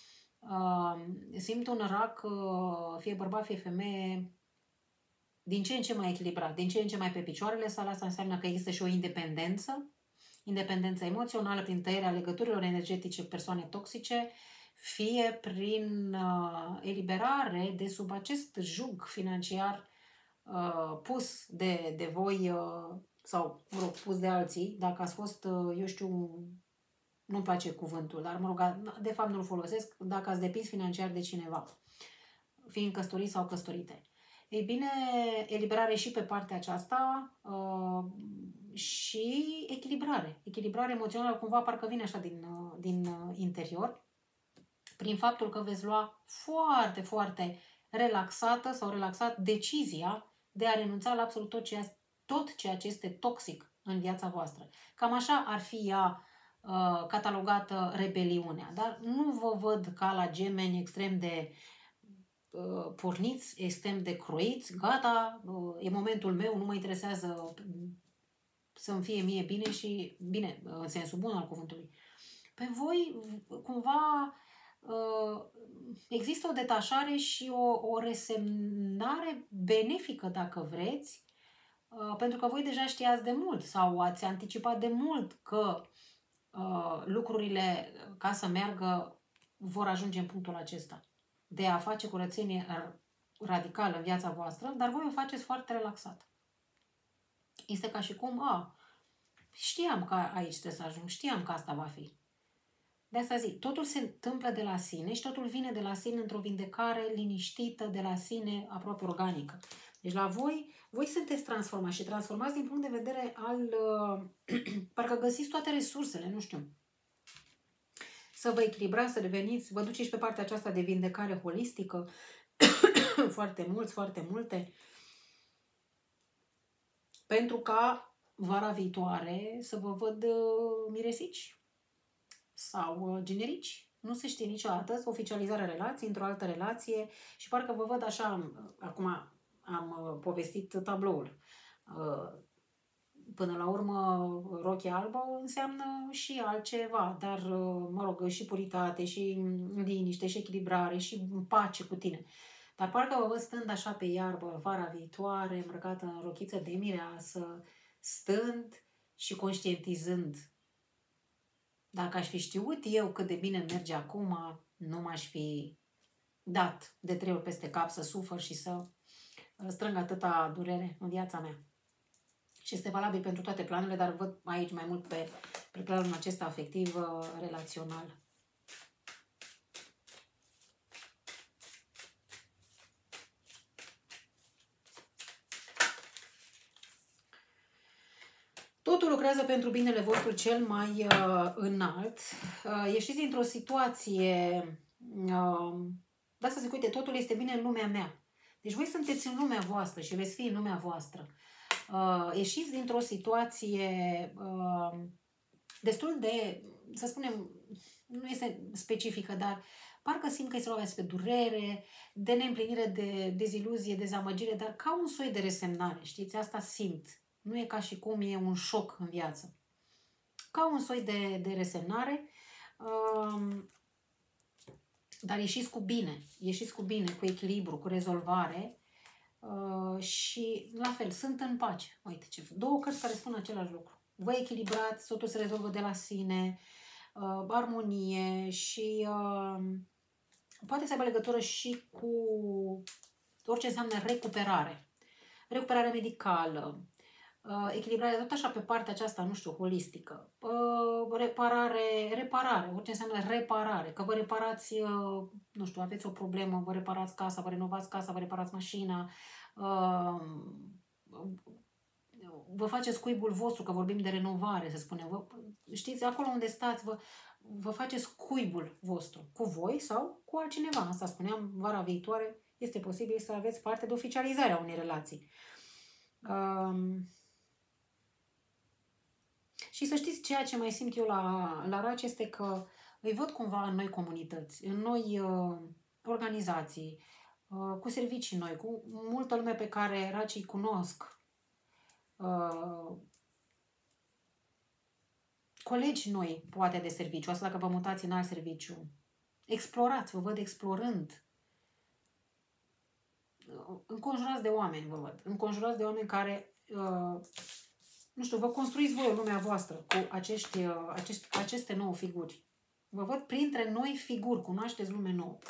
Simt un rac, fie bărbat, fie femeie, din ce în ce mai echilibrat, din ce în ce mai pe picioarele sale. Asta înseamnă că există și o independență, independență emoțională prin tăierea legăturilor energetice cu persoane toxice, fie prin eliberare de sub acest jug financiar pus de, de voi sau, mă rog, pus de alții, dacă ați fost, eu știu, nu-mi place cuvântul, dar, mă rog, de fapt nu-l folosesc, dacă ați depins financiar de cineva, fiind căsătoriți sau căsătorite. Ei bine, eliberare și pe partea aceasta uh, și echilibrare. Echilibrare emoțională, cumva parcă vine așa din, uh, din uh, interior, prin faptul că veți lua foarte, foarte relaxată sau relaxat decizia de a renunța la absolut tot ceea, tot ceea ce este toxic în viața voastră. Cam așa ar fi ea uh, catalogată rebeliunea. Dar nu vă văd ca la gemeni extrem de uh, porniți, extrem de croiți, gata, uh, e momentul meu, nu mă interesează să-mi fie mie bine și bine, în sensul bun al cuvântului. Pe voi, cumva, există o detașare și o, o resemnare benefică, dacă vreți, pentru că voi deja știați de mult sau ați anticipat de mult că lucrurile, ca să meargă, vor ajunge în punctul acesta de a face curățenie radicală în viața voastră, dar voi o faceți foarte relaxat. Este ca și cum, a, Știam că aici trebuie să ajung, știam că asta va fi. De asta zic, totul se întâmplă de la sine și totul vine de la sine într-o vindecare liniștită, de la sine, aproape organică. Deci la voi, voi sunteți transformați și transformați din punct de vedere al... Uh, parcă găsiți toate resursele, nu știu. Să vă echilibrați, să reveniți, vă duceți pe partea aceasta de vindecare holistică, foarte mulți, foarte multe, pentru ca vara viitoare să vă văd uh, miresici sau uh, generici. Nu se știe niciodată, oficializarea relației într-o altă relație și parcă vă văd așa, acum am uh, povestit tabloul. Uh, până la urmă, rochia albă înseamnă și altceva, dar, uh, mă rog, și puritate, și liniște, și echilibrare, și pace cu tine. Dar parcă vă văd stând așa pe iarbă vara viitoare, îmbrăcată în rochiță de mireasă, stând și conștientizând. Dacă aș fi știut eu cât de bine merge acum, nu m-aș fi dat de trei ori peste cap să sufăr și să strâng atâta durere în viața mea. Și este valabil pentru toate planurile, dar văd aici mai mult pe, pe planul acesta afectiv, relațional. Totul lucrează pentru binele vostru cel mai uh, înalt. Uh, ieșiți dintr-o situație... Uh, de asta zic, uite, totul este bine în lumea mea. Deci voi sunteți în lumea voastră și veți fi în lumea voastră. Uh, ieșiți dintr-o situație uh, destul de, să spunem, nu este specifică, dar parcă simt că îi se loveați pe durere, de neîmplinire, de deziluzie, dezamăgire, dar ca un soi de resemnare, știți? Asta simt. Nu e ca și cum e un șoc în viață. Ca un soi de, de resemnare, um, dar ieșiți cu bine, ieșiți cu bine, cu echilibru, cu rezolvare uh, și la fel, sunt în pace. Uite ce, două cărți care spun același lucru. Vă echilibrați, totul se rezolvă de la sine, uh, armonie și uh, poate să aibă legătură și cu orice înseamnă recuperare. Recuperare medicală, Uh, echilibrare, tot așa pe partea aceasta, nu știu, holistică. Uh, reparare, reparare, orice înseamnă reparare, că vă reparați, uh, nu știu, aveți o problemă, vă reparați casa, vă renovați casa, vă reparați mașina, uh, vă faceți cuibul vostru, că vorbim de renovare, să spunem. Vă, știți, acolo unde stați, vă, vă faceți cuibul vostru, cu voi sau cu altcineva. Asta spuneam, vara viitoare este posibil să aveți parte de oficializarea unei relații. Uh, Și să știți, ceea ce mai simt eu la, la Raci este că îi văd cumva în noi comunități, în noi uh, organizații, uh, cu servicii noi, cu multă lume pe care Racii cunosc, uh, colegi noi, poate, de serviciu, asta dacă vă mutați în alt serviciu. Explorați, vă văd explorând. Înconjurați de oameni, vă văd. Înconjurați de oameni care... Uh, nu știu, vă construiți voi o lumea voastră cu acești, acești, aceste nouă figuri. Vă văd printre noi figuri, cunoașteți lume nouă.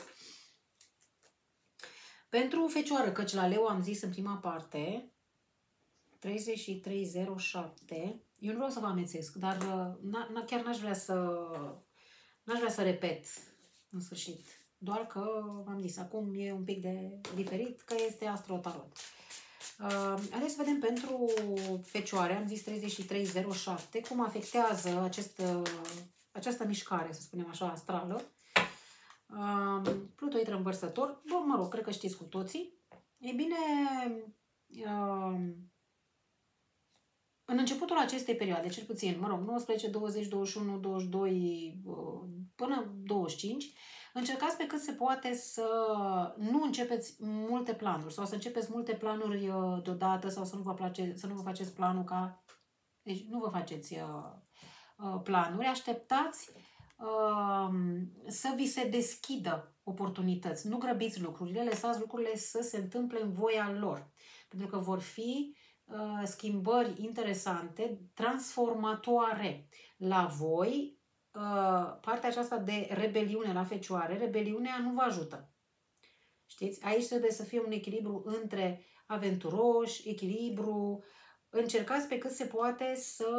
Pentru Fecioară, căci la Leu am zis în prima parte, treizeci și trei zero șapte, eu nu vreau să vă amețesc, dar n -n chiar n-aș vrea să n-aș vrea să repet în sfârșit. Doar că, v-am zis, acum e un pic de diferit, că este Astro-Tarot. Uh, haideți să vedem pentru Fecioare, am zis treizeci și trei zero șapte, cum afectează acest, uh, această mișcare, să spunem așa, astrală. Uh, Pluto intră în Vărsător, bă, mă rog, cred că știți cu toții. Ei bine, uh, în începutul acestei perioade, cel puțin, mă rog, nouăsprezece, douăzeci, douăzeci și unu, douăzeci și doi uh, până douăzeci și cinci, încercați pe cât se poate să nu începeți multe planuri sau să începeți multe planuri uh, deodată sau să nu vă, place, să nu vă faceți planul ca... Deci nu vă faceți uh, uh, planuri, așteptați uh, să vi se deschidă oportunități. Nu grăbiți lucrurile, lăsați lucrurile să se întâmple în voia lor. Pentru că vor fi uh, schimbări interesante, transformatoare la voi. Uh, partea aceasta de rebeliune la Fecioare, rebeliunea nu vă ajută. Știți? Aici trebuie să fie un echilibru între aventuroși, echilibru, încercați pe cât se poate să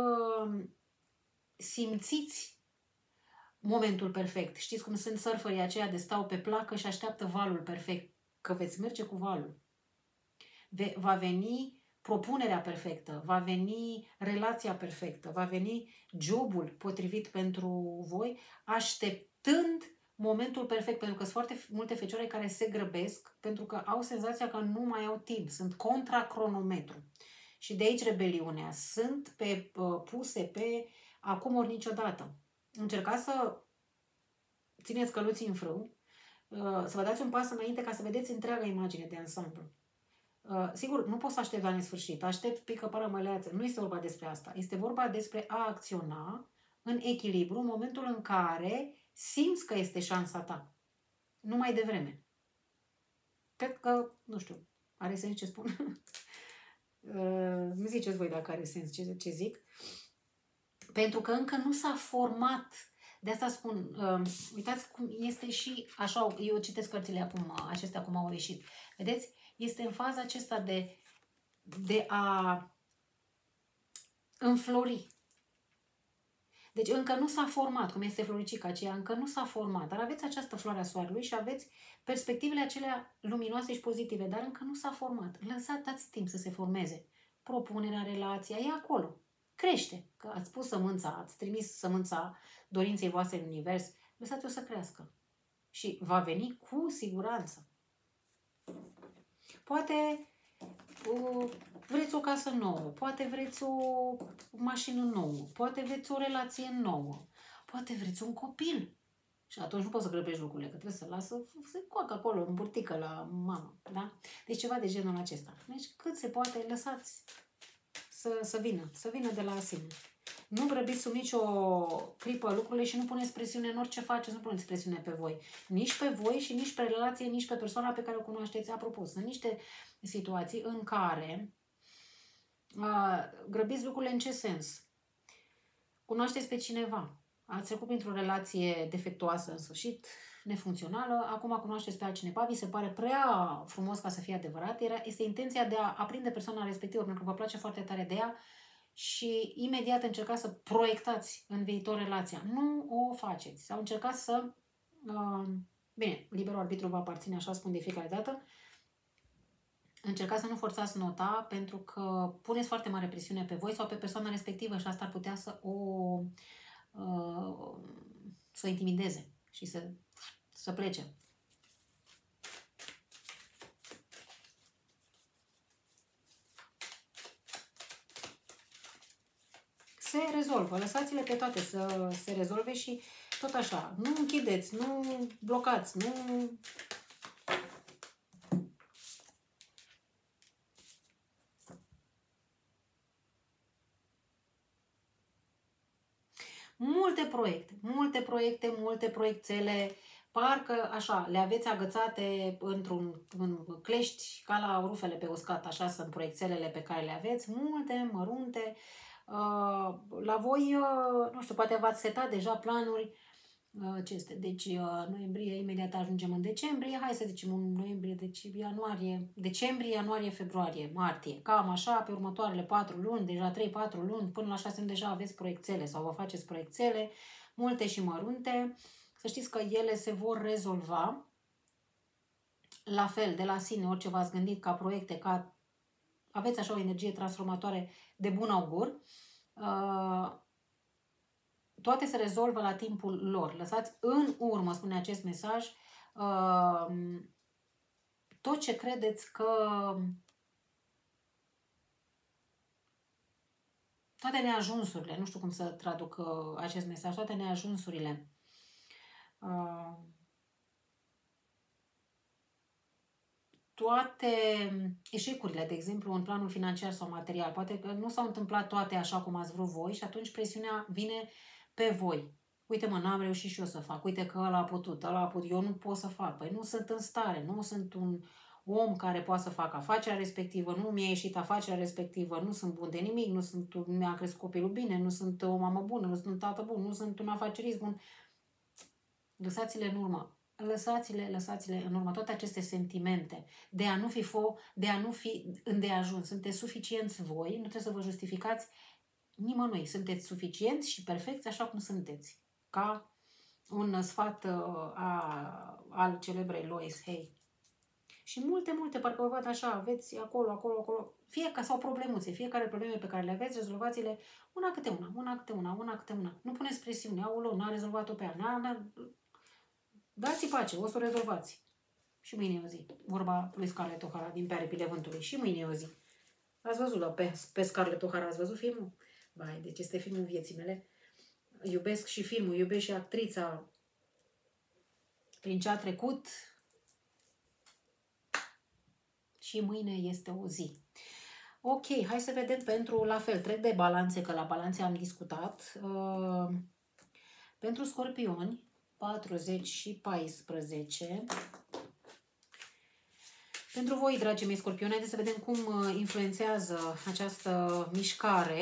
simțiți momentul perfect. Știți cum sunt surferii aceia de stau pe placă și așteaptă valul perfect, că veți merge cu valul. Ve va veni propunerea perfectă, va veni relația perfectă, va veni jobul potrivit pentru voi, așteptând momentul perfect, pentru că sunt foarte multe fecioare care se grăbesc, pentru că au senzația că nu mai au timp, sunt contra cronometru. Și de aici rebeliunea. Sunt pe, puse pe acum ori niciodată. Încercați să țineți căluții în frâu, să vă dați un pas înainte ca să vedeți întreaga imagine de ansamblu. Uh, sigur, nu poți să aștept la nesfârșit, aștept pică pără măleață. Nu este vorba despre asta. Este vorba despre a acționa în echilibru în momentul în care simți că este șansa ta. Nu mai devreme. Cred că, nu știu, are sens ce spun? uh, nu ziceți voi dacă are sens ce, ce zic. Pentru că încă nu s-a format. De asta spun, uh, uitați cum este și așa, eu citesc cărțile acum, acestea cum au ieșit. Vedeți? Este în faza acesta de, de a înflori. Deci încă nu s-a format, cum este floricica aceea, încă nu s-a format, dar aveți această floare a soarelui și aveți perspectivele acelea luminoase și pozitive, dar încă nu s-a format. Lăsați, dați timp să se formeze. Propunerea, relația, e acolo. Crește. Că ați pus sămânța, ați trimis sămânța dorinței voastre în univers, lăsați-o să crească. Și va veni cu siguranță. Poate uh, vreți o casă nouă, poate vreți o mașină nouă, poate vreți o relație nouă, poate vreți un copil. Și atunci nu poți să grăbești lucrurile, că trebuie să lasă să se coacă acolo, în burtică la mamă. Da? Deci ceva de genul acesta. Deci cât se poate, lăsați să, să vină, să vină de la sine. Nu grăbiți sub nicio clipă lucrurile și nu puneți presiune în orice faceți, nu puneți presiune pe voi. Nici pe voi și nici pe relație, nici pe persoana pe care o cunoașteți. Apropo, sunt niște situații în care uh, grăbiți lucrurile în ce sens? Cunoașteți pe cineva, ați trecut printr-o relație defectuoasă în sfârșit, nefuncțională, acum cunoașteți pe altcineva, vi se pare prea frumos ca să fie adevărat, era, este intenția de a aprinde persoana respectivă, pentru că vă place foarte tare de ea, și imediat încercați să proiectați în viitor relația. Nu o faceți. Sau încercați să... Uh, bine, liberul arbitru vă aparține, așa spun de fiecare dată. Încercați să nu forțați nota, pentru că puneți foarte mare presiune pe voi sau pe persoana respectivă și asta ar putea să o uh, să o intimideze și să, să plece. Se rezolvă. Lăsați-le pe toate să se rezolve și tot așa. Nu închideți, nu blocați, nu... Multe proiecte, multe proiecte, multe proiectele, parcă așa, le aveți agățate într-un în clești ca la rufele pe uscat, așa sunt proiectelele pe care le aveți, multe, mărunte. Uh, la voi, uh, nu știu, poate v-ați setat deja planuri. Uh, ce este? Deci, uh, noiembrie, imediat ajungem în decembrie, hai să zicem în noiembrie, deci ianuarie, decembrie, ianuarie, februarie, martie, cam așa, pe următoarele patru luni, deja trei patru luni, până la șase luni deja aveți proiectele sau vă faceți proiectele, multe și mărunte. Să știți că ele se vor rezolva la fel, de la sine, orice v-ați gândit ca proiecte, ca aveți așa o energie transformatoare de bun augur, uh, toate se rezolvă la timpul lor. Lăsați în urmă, spune acest mesaj, uh, tot ce credeți că toate neajunsurile, nu știu cum să traduc uh, acest mesaj, toate neajunsurile, uh, toate eșecurile, de exemplu, în planul financiar sau material, poate că nu s-au întâmplat toate așa cum ați vrut voi și atunci presiunea vine pe voi. Uite mă, n-am reușit și eu să fac, uite că ăla a putut, ăla a putut, eu nu pot să fac, păi nu sunt în stare, nu sunt un om care poate să facă afacerea respectivă, nu mi-a ieșit afacerea respectivă, nu sunt bun de nimic, nu sunt, mi-a crescut copilul bine, nu sunt o mamă bună, nu sunt un tată bun, nu sunt un afacerist bun. Lăsați-le în urmă. lăsați-le, lăsați-le în urmă toate aceste sentimente de a nu fi fo, de a nu fi îndeajuns. Sunteți suficienți voi, nu trebuie să vă justificați nimănui. Sunteți suficienți și perfecți așa cum sunteți. Ca un sfat uh, a, al celebrei Lois Hay. Și multe, multe, parcă vă văd așa, aveți acolo, acolo, acolo, fiecare sau problemuțe, fiecare probleme pe care le aveți, rezolvați-le una câte una, una câte una, una câte una. Nu puneți presiune, aoleu, n-a rezolvat-o pe ea, n-a, n-a... Dați-i pace, o să o rezolvați. Și mâine e o zi. Vorba lui Scarlett O'Hara din Pe aripile vântului. Și mâine e o zi. Ați văzut la pe, pe Scarlett O'Hara, ați văzut filmul? Vai, deci este filmul vieții mele. Iubesc și filmul, iubesc și actrița prin ce a trecut. Și mâine este o zi. Ok, hai să vedem pentru, la fel, trec de balanțe, că la balanțe am discutat. Uh, pentru scorpioni, patruzeci și paisprezece. Pentru voi, dragii mei scorpioni, haideți să vedem cum influențează această mișcare.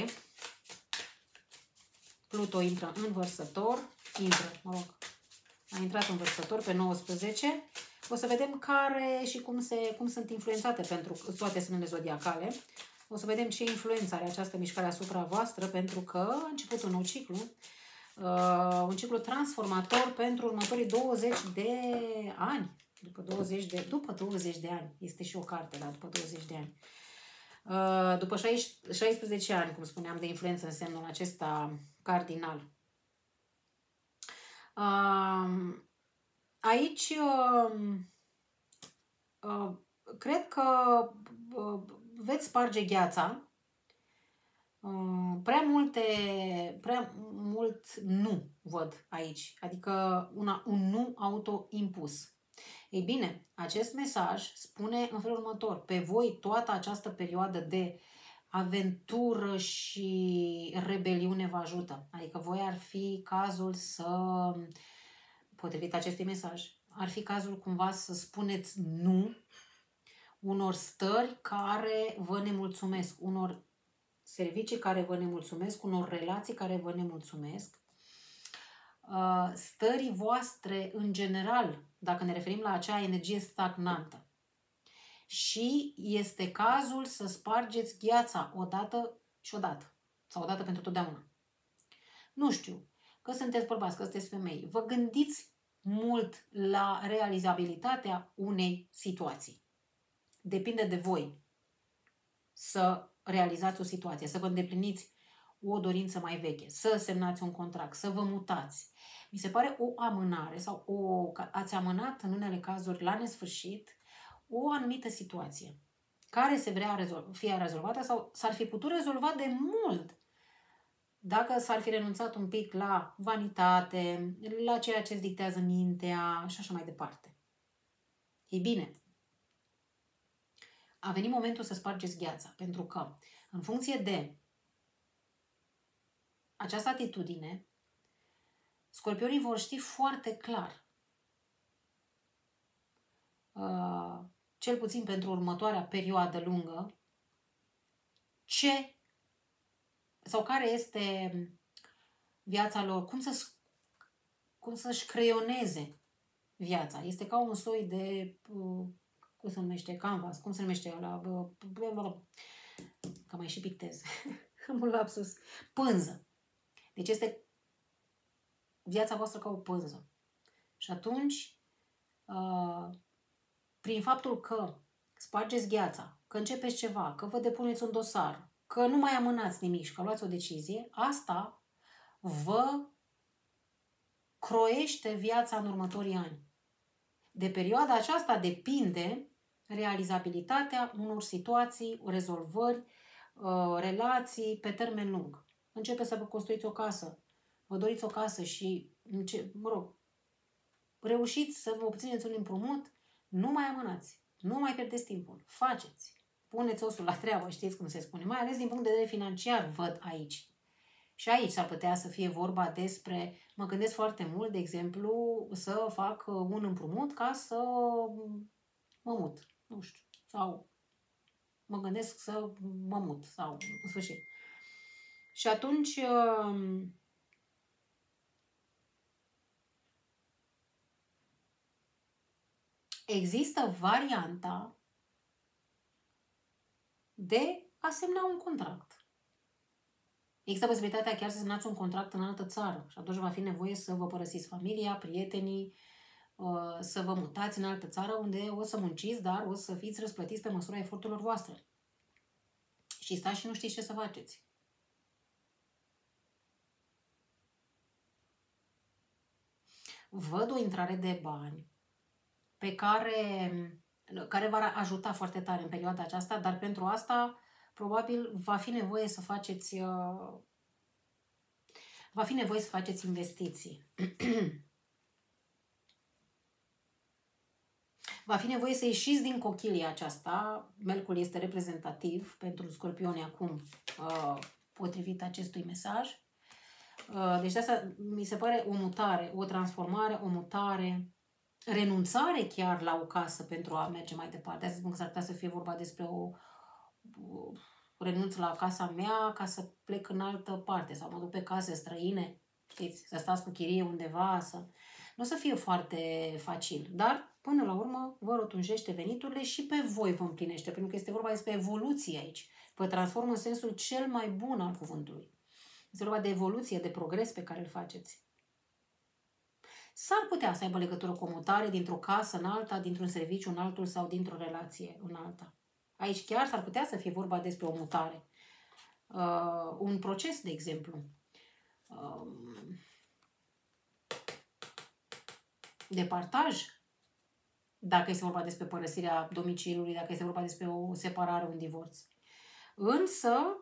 Pluto intră în Vărsător, intră, mă rog, a intrat în Vărsător pe nouăsprezece. O să vedem care și cum, se, cum sunt influențate pentru toate semnele zodiacale. O să vedem ce influență are această mișcare asupra voastră, pentru că a început un nou ciclu, uh, un ciclu transformator pentru următorii douăzeci de ani. După douăzeci de, după douăzeci de ani. Este și o carte, dar după douăzeci de ani. Uh, după șaisprezece ani, cum spuneam, de influență în semnul acesta cardinal. Uh, aici uh, uh, cred că uh, veți sparge gheața. Uh, prea multe, prea mult nu văd aici. Adică una, un nu autoimpus. Ei bine, acest mesaj spune în felul următor. Pe voi toată această perioadă de aventură și rebeliune vă ajută. Adică voi ar fi cazul să, potrivit acestui mesaj, ar fi cazul cumva să spuneți nu unor stări care vă nemulțumesc, unor servicii care vă nemulțumesc, unor relații care vă nemulțumesc, stării voastre în general, dacă ne referim la acea energie stagnantă. Și este cazul să spargeți gheața odată și odată. Sau odată pentru totdeauna. Nu știu, că sunteți bărbați, că sunteți femei. Vă gândiți mult la realizabilitatea unei situații. Depinde de voi să realizați o situație, să vă îndepliniți o dorință mai veche, să semnați un contract, să vă mutați. Mi se pare o amânare sau o, ați amânat în unele cazuri la nesfârșit o anumită situație care se vrea rezolv, fie rezolvată sau s-ar fi putut rezolva de mult dacă s-ar fi renunțat un pic la vanitate, la ceea ce îți dictează mintea și așa mai departe. Ei bine, a venit momentul să spargeți gheața, pentru că în funcție de această atitudine, scorpionii vor ști foarte clar, uh, cel puțin pentru următoarea perioadă lungă, ce sau care este viața lor, cum, să, cum să-și creioneze viața. Este ca un soi de, uh, cum se numește, canvas, cum se numește ăla, uh, că mai și pictez, am un lapsus, pânză. Deci este viața voastră ca o pânză. Și atunci, uh, prin faptul că spargeți gheața, că începeți ceva, că vă depuneți un dosar, că nu mai amânați nimic și că luați o decizie, asta vă croiește viața în următorii ani. De perioada aceasta depinde realizabilitatea unor situații, rezolvări, uh, relații pe termen lung. Începeți să vă construiți o casă, vă doriți o casă și, mă rog, reușiți să vă obțineți un împrumut, nu mai amânați, nu mai pierdeți timpul, faceți, puneți osul la treabă, știți cum se spune, mai ales din punct de vedere financiar văd aici. Și aici s-ar putea să fie vorba despre, mă gândesc foarte mult, de exemplu, să fac un împrumut ca să mă mut, nu știu, sau mă gândesc să mă mut, sau în sfârșit. Și atunci Există varianta de a semna un contract. Există posibilitatea chiar să semnați un contract în altă țară și atunci va fi nevoie să vă părăsiți familia, prietenii, să vă mutați în altă țară unde o să munciți, dar o să fiți răsplătiți pe măsura eforturilor voastre. Și stați și nu știți ce să faceți. Văd o intrare de bani pe care, care va ajuta foarte tare în perioada aceasta, dar pentru asta probabil va fi nevoie să faceți va fi nevoie să faceți investiții. Va fi nevoie să ieșiți din cochilia aceasta. Mercur este reprezentativ pentru scorpioni acum, potrivit acestui mesaj. Deci de asta mi se pare o mutare, o transformare, o mutare, renunțare chiar la o casă pentru a merge mai departe. Asta spun că s-ar putea să fie vorba despre o, o renunț la casa mea ca să plec în altă parte sau mă duc pe case străine, știți, să stați cu chirie undeva, să... Nu o să fie foarte facil, dar până la urmă vă rotunjește veniturile și pe voi vă împlinește, pentru că este vorba despre evoluție aici. Vă transformă în sensul cel mai bun al cuvântului. Este vorba de evoluție, de progres pe care îl faceți. S-ar putea să aibă legătură cu o mutare dintr-o casă în alta, dintr-un serviciu în altul sau dintr-o relație în alta. Aici chiar s-ar putea să fie vorba despre o mutare. Uh, un proces, de exemplu. Uh, de partaj. Dacă este vorba despre părăsirea domiciliului, dacă este vorba despre o separare, un divorț. Însă,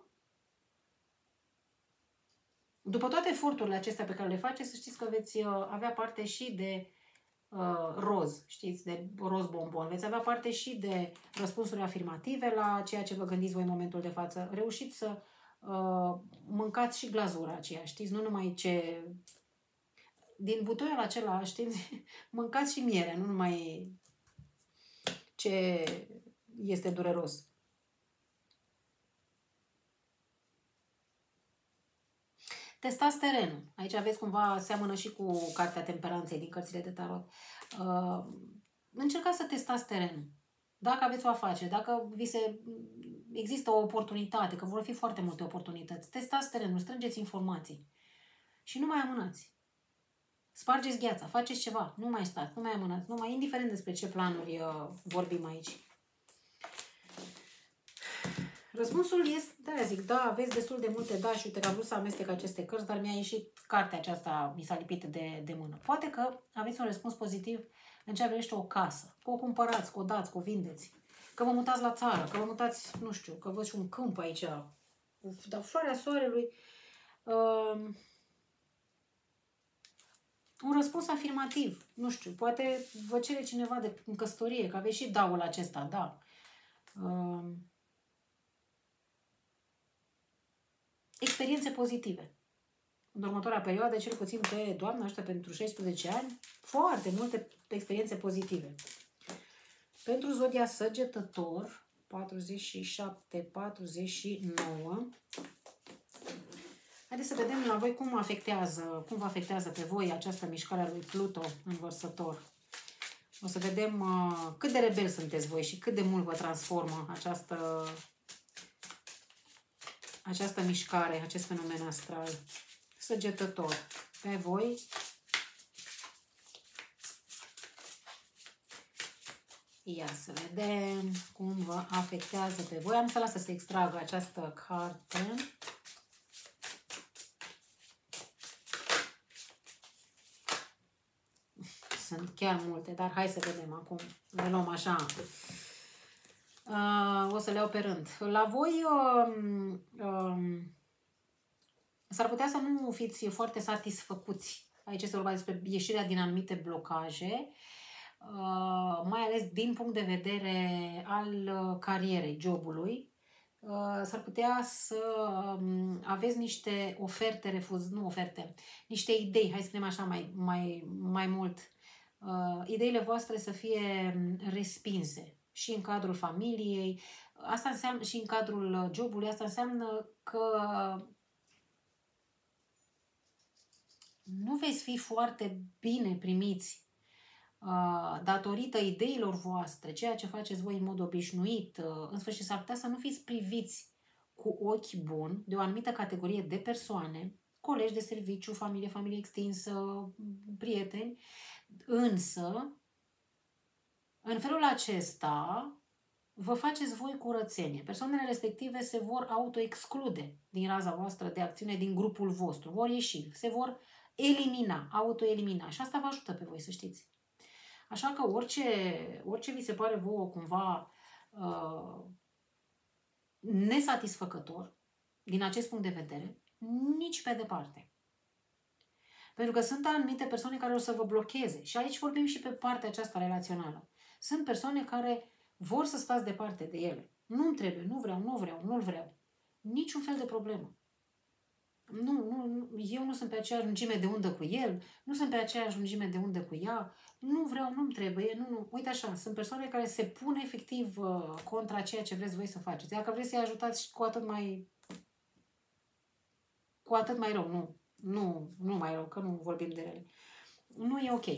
după toate eforturile acestea pe care le faceți, să știți că veți avea parte și de uh, roz, știți, de roz bombon. Veți avea parte și de răspunsuri afirmative la ceea ce vă gândiți voi în momentul de față. Reușiți să uh, mâncați și glazura aceea, știți, nu numai ce... Din butoiul acela, știți, mâncați și miere, nu numai ce este dureros. Testați terenul. Aici aveți cumva, seamănă și cu cartea temperanței din cărțile de tarot. Uh, încercați să testați terenul. Dacă aveți o afacere, dacă vi se, există o oportunitate, că vor fi foarte multe oportunități, testați terenul, strângeți informații și nu mai amânați. Spargeți gheața, faceți ceva, nu mai stați, nu mai amânați, nu mai, indiferent despre ce planuri uh, vorbim aici. Răspunsul este, de-aia zic, da, aveți destul de multe da și uite că am vrut să amestec aceste cărți, dar mi-a ieșit cartea aceasta, mi s-a lipit de, de mână. Poate că aveți un răspuns pozitiv în ce privește o casă, că o cumpărați, că o dați, că o vindeți, că vă mutați la țară, că vă mutați, nu știu, că văd și un câmp aici, dar floarea soarelui. Uh, un răspuns afirmativ, nu știu, poate vă cere cineva de în căsătorie, că aveți și daul acesta, da. Uh, Experiențe pozitive. În următoarea perioadă, cel puțin pe Doamna ăștia pentru șaisprezece ani, foarte multe experiențe pozitive. Pentru zodia Săgetător, patruzeci și șapte patruzeci și nouă, haideți să vedem la voi cum afectează, cum vă afectează pe voi această mișcare a lui Pluto în Vărsător. O să vedem uh, cât de rebeli sunteți voi și cât de mult vă transformă această această mișcare, acest fenomen astral. Săgetător. Pe voi. Ia să vedem cum vă afectează pe voi. Am să las să se extragă această carte. Sunt chiar multe, dar hai să vedem acum. Le luăm așa. Uh, o să le iau pe rând. La voi uh, uh, s-ar putea să nu fiți foarte satisfăcuți. Aici este vorba despre ieșirea din anumite blocaje, uh, mai ales din punct de vedere al carierei, jobului. Uh, s-ar putea să um, aveți niște oferte refuz, nu oferte, niște idei, hai să spunem așa mai, mai, mai mult. Uh, ideile voastre să fie respinse. Și în cadrul familiei, asta înseamnă și în cadrul jobului, asta înseamnă că nu veți fi foarte bine primiți uh, datorită ideilor voastre, ceea ce faceți voi în mod obișnuit, uh, în sfârșit s-ar putea să nu fiți priviți cu ochi buni de o anumită categorie de persoane, colegi de serviciu, familie, familie extinsă, prieteni, însă, în felul acesta, vă faceți voi curățenie. Persoanele respective se vor autoexclude din raza voastră de acțiune, din grupul vostru. Vor ieși, se vor elimina, autoelimina. Și asta vă ajută pe voi, să știți. Așa că orice, orice vi se pare vouă cumva uh, nesatisfăcător, din acest punct de vedere, nici pe departe. Pentru că sunt anumite persoane care o să vă blocheze. Și aici vorbim și pe partea aceasta relațională. Sunt persoane care vor să stați departe de ele. Nu-mi trebuie, nu vreau, nu vreau, nu-l vreau. Niciun fel de problemă. Nu, nu, eu nu sunt pe aceeași lungime de undă cu el, nu sunt pe aceeași lungime de undă cu ea, nu vreau, nu-mi trebuie, nu, nu. Uite așa, sunt persoane care se pun efectiv uh, contra ceea ce vreți voi să faceți. Dacă vreți să-i ajutați cu atât mai cu atât mai rău, nu, nu, nu mai rău, că nu vorbim de rele. Nu e ok.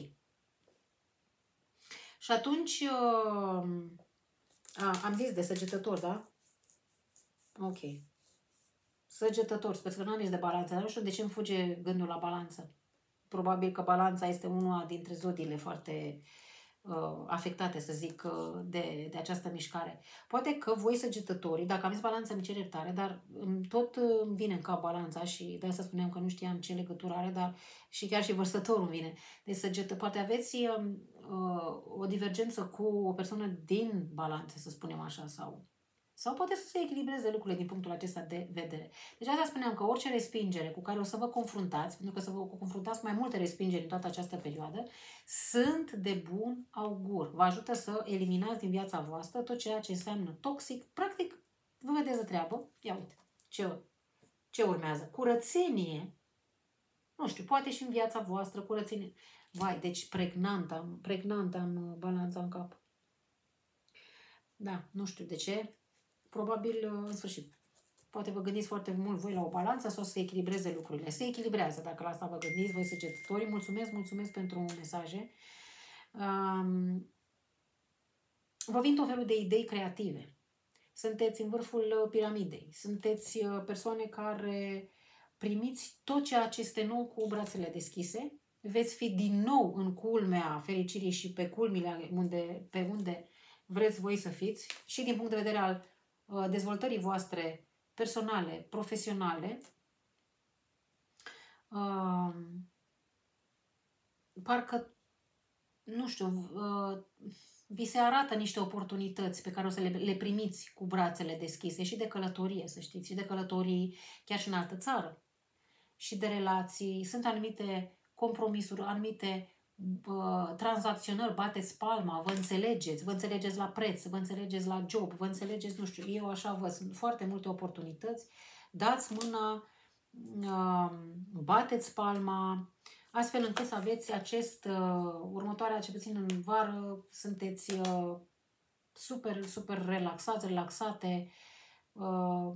Și atunci, uh, a, am zis de săgetător, da? Ok. Săgetător, sper că n-am zis de balanță, nu știu de ce îmi fuge gândul la balanță. Probabil că balanța este una dintre zodiile foarte uh, afectate, să zic, uh, de, de această mișcare. Poate că voi săgetătorii, dacă am zis balanță, îmi cer iertare, dar îmi tot uh, îmi vine în cap balanța și de asta spuneam că nu știam ce legătură are, dar și chiar și vărsătorul îmi vine. Deci săgetă, poate aveți uh, uh, o divergență cu o persoană din balanță, să spunem așa, sau... Sau poate să se echilibreze lucrurile din punctul acesta de vedere. Deci asta spuneam că orice respingere cu care o să vă confruntați, pentru că să vă confruntați mai multe respingeri în toată această perioadă, sunt de bun augur. Vă ajută să eliminați din viața voastră tot ceea ce înseamnă toxic. Practic, vă vedeți de treabă. Ia uite, ce, ce urmează? Curățenie. Nu știu, poate și în viața voastră, curățenie. Vai, deci pregnant am, pregnant am balanța în cap. Da, nu știu de ce. Probabil, în sfârșit, poate vă gândiți foarte mult voi la o balanță sau să se echilibreze lucrurile. Se echilibrează, dacă la asta vă gândiți, voi săgetătorii. Mulțumesc, mulțumesc pentru mesaje. Um, vă vin tot felul de idei creative. Sunteți în vârful piramidei. Sunteți persoane care primiți tot ceea ce este nou cu brațele deschise. Veți fi din nou în culmea fericirii și pe culmile unde, pe unde vreți voi să fiți și din punct de vedere al dezvoltării voastre personale, profesionale. Uh, parcă, nu știu, uh, vi se arată niște oportunități pe care o să le, le primiți cu brațele deschise și de călătorie, să știți, și de călătorii chiar și în altă țară. Și de relații, sunt anumite compromisuri, anumite uh, tranzacționări, bateți palma, vă înțelegeți, vă înțelegeți la preț, vă înțelegeți la job, vă înțelegeți, nu știu, eu așa văd, sunt foarte multe oportunități, dați mâna, uh, bateți palma, astfel încât să aveți acest, uh, următoarea, ce puțin în vară, sunteți uh, super, super relaxați, relaxate, uh,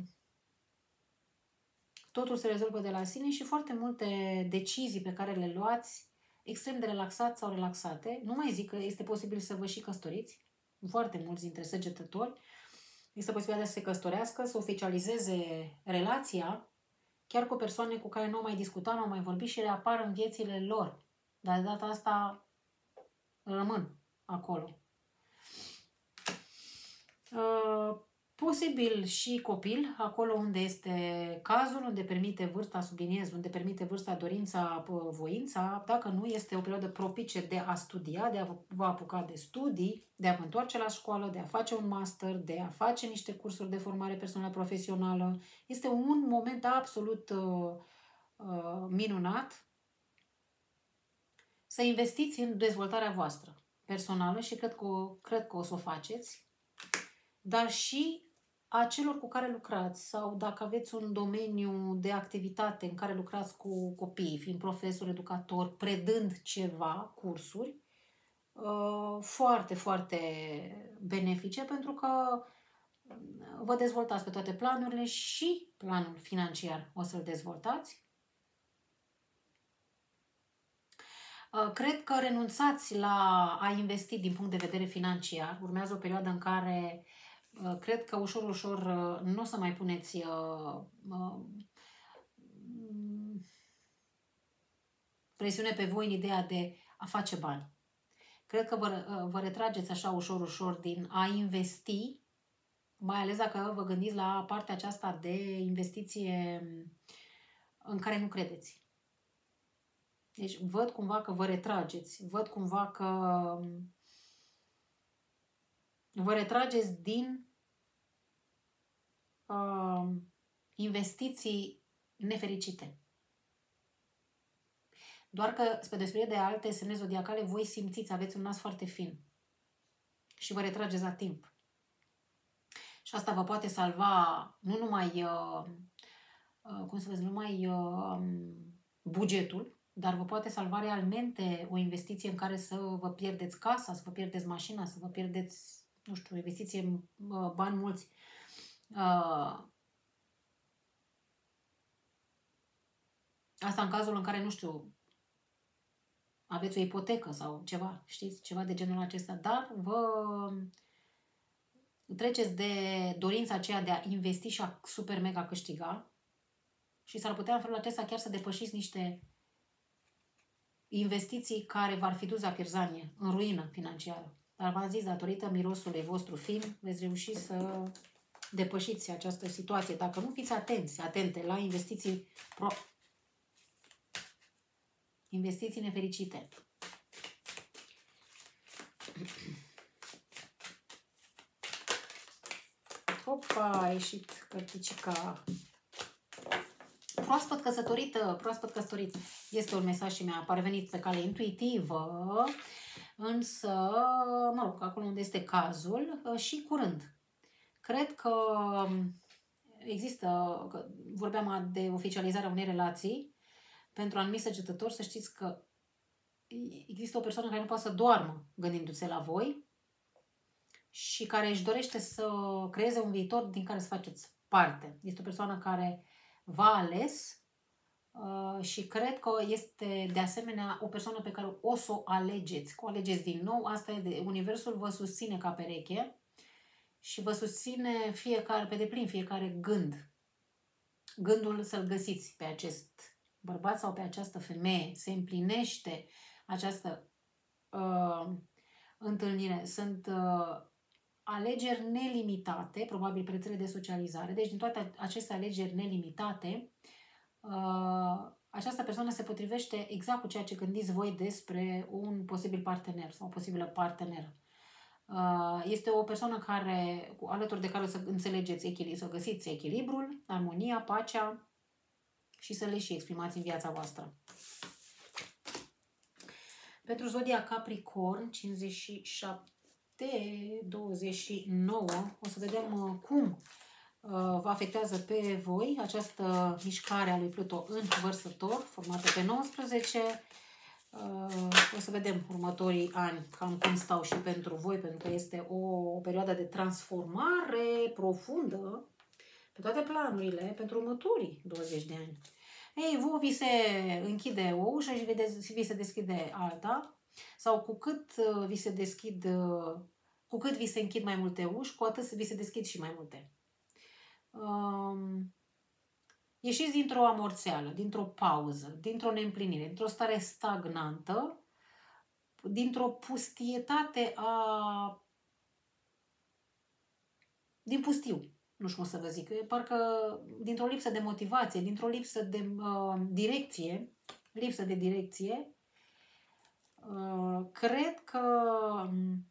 totul se rezolvă de la sine și foarte multe decizii pe care le luați extrem de relaxați sau relaxate. Nu mai zic că este posibil să vă și căsătoriți, foarte mulți dintre săgetători. Este posibilitatea să se căsătorească, să oficializeze relația, chiar cu persoane cu care nu au mai discutat, nu au mai vorbit și reapar în viețile lor. Dar de data asta rămân acolo. Uh, Posibil și copil, acolo unde este cazul, unde permite vârsta, subliniez, unde permite vârsta, dorința, voința, dacă nu este o perioadă propice de a studia, de a vă apuca de studii, de a vă întoarce la școală, de a face un master, de a face niște cursuri de formare personală profesională. Este un moment absolut uh, uh, minunat să investiți în dezvoltarea voastră personală și cred că, o, cred că o să o faceți, dar și a celor cu care lucrați sau dacă aveți un domeniu de activitate în care lucrați cu copii, fiind profesor, educator, predând ceva, cursuri, foarte, foarte benefice pentru că vă dezvoltați pe toate planurile și planul financiar o să-l dezvoltați. Uh, cred că renunțați la a investi din punct de vedere financiar. Urmează o perioadă în care uh, cred că ușor, ușor uh, nu o să mai puneți uh, uh, presiune pe voi în ideea de a face bani. Cred că vă, uh, vă retrageți așa ușor, ușor din a investi, mai ales dacă vă gândiți la partea aceasta de investiție în care nu credeți. Deci văd cumva că vă retrageți, văd cumva că vă retrageți din uh, investiții nefericite. Doar că, spre deosebire de alte semne zodiacale, voi simțiți, aveți un nas foarte fin și vă retrageți la timp. Și asta vă poate salva nu numai, uh, uh, cum să vă zic, numai uh, bugetul, dar vă poate salva realmente o investiție în care să vă pierdeți casa, să vă pierdeți mașina, să vă pierdeți, nu știu, investiție în uh, bani mulți. Uh, asta în cazul în care, nu știu, aveți o ipotecă sau ceva, știți, ceva de genul acesta, dar vă treceți de dorința aceea de a investi și a super mega câștiga și s-ar putea în felul acesta chiar să depășiți niște investiții care v-ar fi dus la pierzanie, în ruină financiară. Dar v-am zis, datorită mirosului vostru fin, veți reuși să depășiți această situație. Dacă nu fiți atenți, atente la investiții pro... investiții nefericite. Opa, a ieșit cărticica. Proaspăt căsătorită, proaspăt căsătorită. Este un mesaj și mi-a parvenit pe cale intuitivă, însă, mă rog, acolo unde este cazul, și curând. Cred că există, că vorbeam de oficializarea unei relații, pentru anumiți săgetători, să știți că există o persoană care nu poate să doarmă gândindu-se la voi și care își dorește să creeze un viitor din care să faceți parte. Este o persoană care v-a ales uh, și cred că este de asemenea o persoană pe care o să o alegeți. Că o alegeți din nou, asta e de, universul vă susține ca pereche și vă susține fiecare, pe deplin fiecare gând. Gândul să-l găsiți pe acest bărbat sau pe această femeie. Se împlinește această uh, întâlnire. Sunt uh, alegeri nelimitate, probabil pe rețele de socializare. Deci din toate aceste alegeri nelimitate, uh, această persoană se potrivește exact cu ceea ce gândiți voi despre un posibil partener sau o posibilă parteneră. Uh, este o persoană care, alături de care o să înțelegeți echilibru, să găsiți echilibrul, armonia, pacea și să le și exprimați în viața voastră. Pentru zodia Capricorn, cincizeci și șapte douăzeci și nouă, o să vedem cum vă afectează pe voi această mișcare a lui Pluto în Vărsător, formată pe nouăsprezece. O să vedem următorii ani cam cum stau și pentru voi, pentru că este o perioadă de transformare profundă pe toate planurile pentru următorii douăzeci de ani. Ei, vouă vi se închide o ușă și vi se deschide alta, sau cu cât vi se deschid, cu cât vi se închid mai multe uși, cu atât vi se deschid și mai multe. Um, ieșiți dintr-o amorțeală, dintr-o pauză, dintr-o neîmplinire, dintr-o stare stagnantă, dintr-o pustietate a... din pustiu. Nu știu cum să vă zic, parcă dintr-o lipsă de motivație, dintr-o lipsă de uh, direcție, lipsă de direcție, uh, cred că um,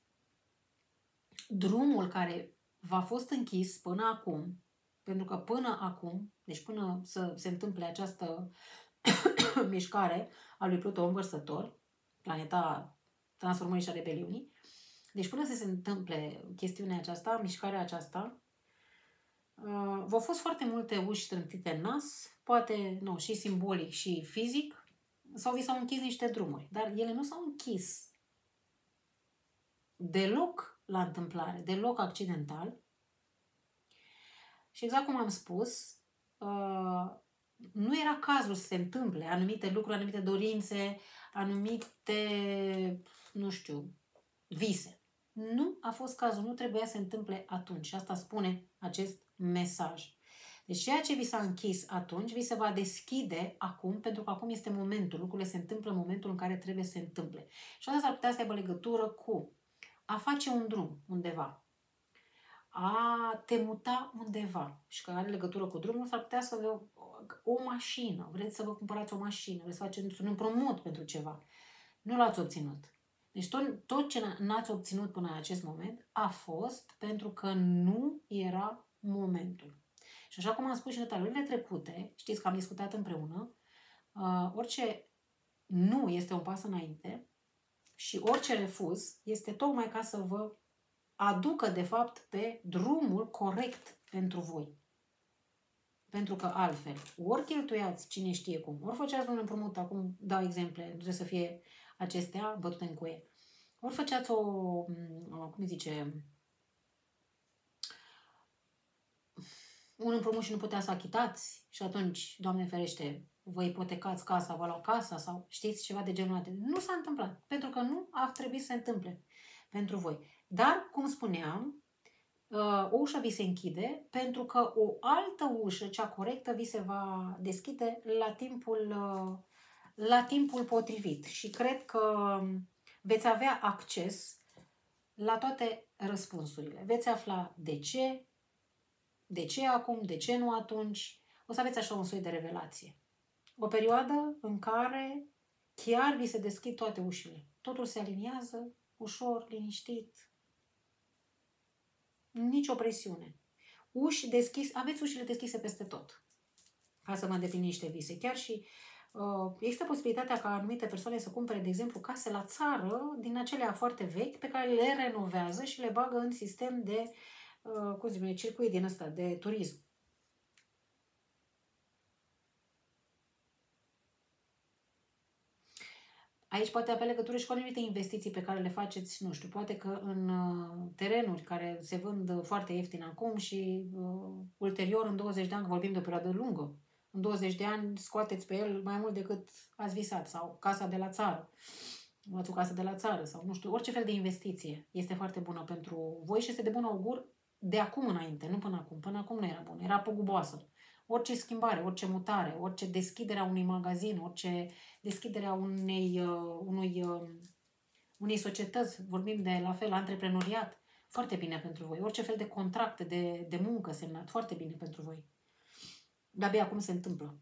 drumul care v-a fost închis până acum, pentru că până acum, deci până să se întâmple această mișcare a lui Pluto în Vărsător, planeta transformării și a rebeliunii, deci până să se întâmple chestiunea aceasta, mișcarea aceasta, Uh, v-au fost foarte multe uși strântite în nas, poate nu, și simbolic și fizic, sau vi s-au închis niște drumuri, dar ele nu s-au închis deloc la întâmplare, deloc accidental. Și exact cum am spus, uh, nu era cazul să se întâmple anumite lucruri, anumite dorințe, anumite, nu știu, vise. Nu a fost cazul, nu trebuia să se întâmple atunci. Și asta spune acest mesaj. Deci ceea ce vi s-a închis atunci, vi se va deschide acum, pentru că acum este momentul. Lucrurile se întâmplă în momentul în care trebuie să se întâmple. Și asta s-ar putea să aibă legătură cu a face un drum undeva, a te muta undeva și că are legătură cu drumul, s-ar putea să vă o mașină, vreți să vă cumpărați o mașină, vreți să faceți un împrumut pentru ceva. Nu l-ați obținut. Deci tot, tot ce n-ați obținut până în acest moment a fost pentru că nu era momentul. Și așa cum am spus și în talurile trecute, știți că am discutat împreună, uh, orice nu este un pas înainte și orice refuz este tocmai ca să vă aducă, de fapt, pe drumul corect pentru voi. Pentru că altfel, ori cheltuiați cine știe cum, ori făceați un împrumut, acum dau exemple, nu trebuie să fie acestea bătute în cuie, ori făceați o, cum zice, un împrumut și nu putea să achitați și atunci, Doamne ferește, vă ipotecați casa, vă luați casa sau știți ceva de genul ăsta. Nu s-a întâmplat, pentru că nu a trebuit să se întâmple pentru voi. Dar, cum spuneam, o ușă vi se închide pentru că o altă ușă, cea corectă, vi se va deschide la timpul, la timpul potrivit. Și cred că veți avea acces la toate răspunsurile. Veți afla de ce, de ce acum, de ce nu atunci. O să aveți așa un soi de revelație. O perioadă în care chiar vi se deschid toate ușile. Totul se aliniază, ușor, liniștit. Nicio presiune. Uși deschise, aveți ușile deschise peste tot. Ca să vă îndeplini niște vise. Chiar și uh, există posibilitatea ca anumite persoane să cumpere, de exemplu, case la țară din acelea foarte vechi pe care le renovează și le bagă în sistem de, uh, cum zic, circuit din ăsta, de turism. Aici poate avea legătură și cu anumite investiții pe care le faceți, nu știu, poate că în uh, terenuri care se vând foarte ieftin acum și uh, ulterior, în douăzeci de ani, vorbim de o perioadă lungă, în douăzeci de ani scoateți pe el mai mult decât ați visat, sau casa de la țară, luați o casă de la țară, sau nu știu, orice fel de investiție este foarte bună pentru voi și este de bun augur de acum înainte, nu până acum. Până acum nu era bună, era păguboasă. Orice schimbare, orice mutare, orice deschidere a unui magazin, orice deschidere a unei, uh, unui, uh, unei societăți, vorbim de, la fel, antreprenoriat, foarte bine pentru voi. Orice fel de contracte de, de muncă semnat, foarte bine pentru voi. De-abia acum se întâmplă.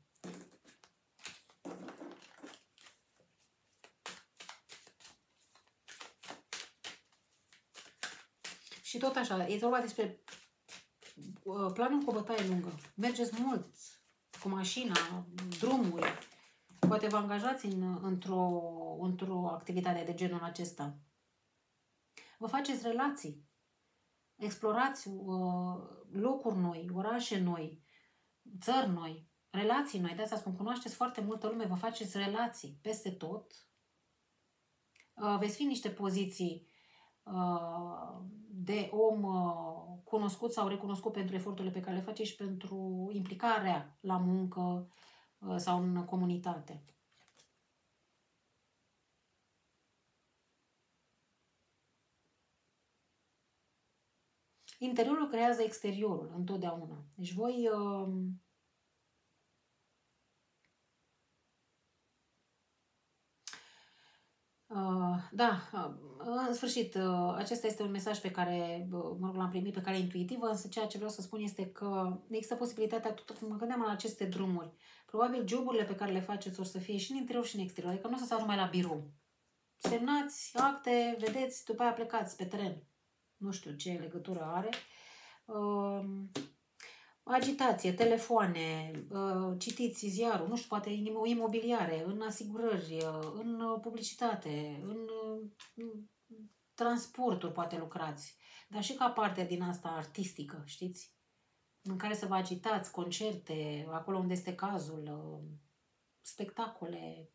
Și tot așa, e vorba despre uh, planul cu o bătaie lungă. Mergeți mult cu mașina, drumuri, poate vă angajați în, într-o, într-o activitate de genul acesta. Vă faceți relații. Explorați uh, locuri noi, orașe noi, țări noi, relații noi. De asta spun, cunoașteți foarte multă lume, vă faceți relații peste tot. Uh, veți fi niște poziții uh, de om uh, cunoscut sau recunoscut pentru eforturile pe care le faceți și pentru implicarea la muncă uh, sau în comunitate. Interiorul creează exteriorul întotdeauna. Deci voi uh, uh, da, uh, în sfârșit, uh, acesta este un mesaj pe care, uh, mă rog, l-am primit pe care intuitivă, însă ceea ce vreau să spun este că există posibilitatea, tot cum mă gândeam la aceste drumuri, probabil joburile pe care le faceți o să fie și în interior și în exterior, adică nu o să stați numai la birou. Semnați acte, vedeți, după aia plecați pe teren. Nu știu ce legătură are. Uh, agitație, telefoane, uh, citiți ziarul, nu știu, poate imobiliare, în asigurări, uh, în publicitate, în uh, transporturi poate lucrați, dar și ca parte din asta artistică, știți? În care să vă agitați, concerte, acolo unde este cazul, uh, spectacole,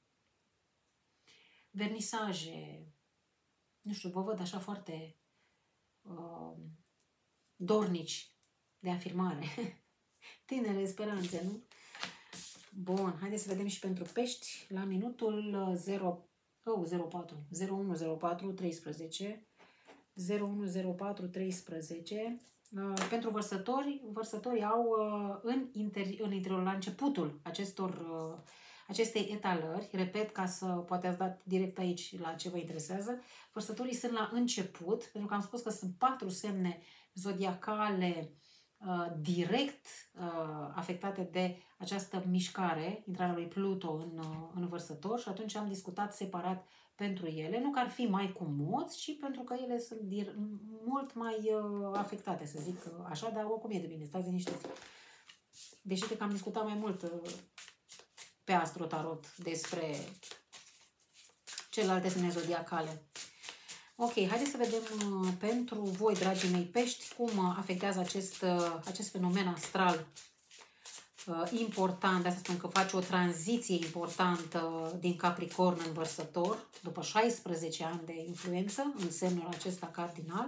vernisaje, nu știu, vă văd așa foarte uh, dornici de afirmare. Tinere speranțe, nu? Bun, haideți să vedem și pentru pești la minutul zero, oh, zero patru, zero unu zero patru treisprezece, zero unu zero patru treisprezece. Uh, pentru vărsători, vărsătorii au uh, în, inter, în interior, la începutul acestor, uh, acestei etalări, repet ca să poate ați dat direct aici la ce vă interesează, vărsătorii sunt la început, pentru că am spus că sunt patru semne zodiacale uh, direct uh, afectate de această mișcare, intrarea lui Pluto în, uh, în vărsător, și atunci am discutat separat pentru ele, nu că ar fi mai comozi, ci pentru că ele sunt dir- mult mai uh, afectate, să zic uh, așa, dar oricum e de bine, stați liniștiți. Deși cred că am discutat mai mult uh, pe Astrotarot despre celelalte semne zodiacale. Ok, haideți să vedem uh, pentru voi, dragii mei pești, cum uh, afectează acest, uh, acest fenomen astral uh, important. De asta spun că face o tranziție importantă din Capricorn în Vărsător, după șaisprezece ani de influență în semnul acesta cardinal.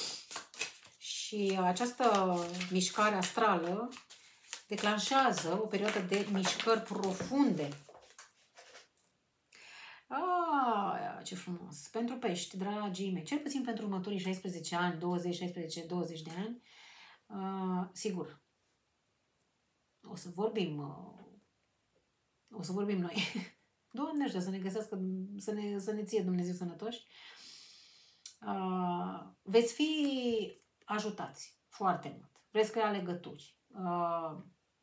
Și această mișcare astrală declanșează o perioadă de mișcări profunde. Ah, ce frumos! Pentru pești, dragii mei, cel puțin pentru următorii șaisprezece ani, douăzeci, șaisprezece, douăzeci de ani, uh, sigur, o să vorbim, uh, o să vorbim noi. Doamne ăștia, să ne găsească, să ne, să ne ție Dumnezeu sănătoși. Uh, veți fi ajutați foarte mult. Veți crea legături. Uh,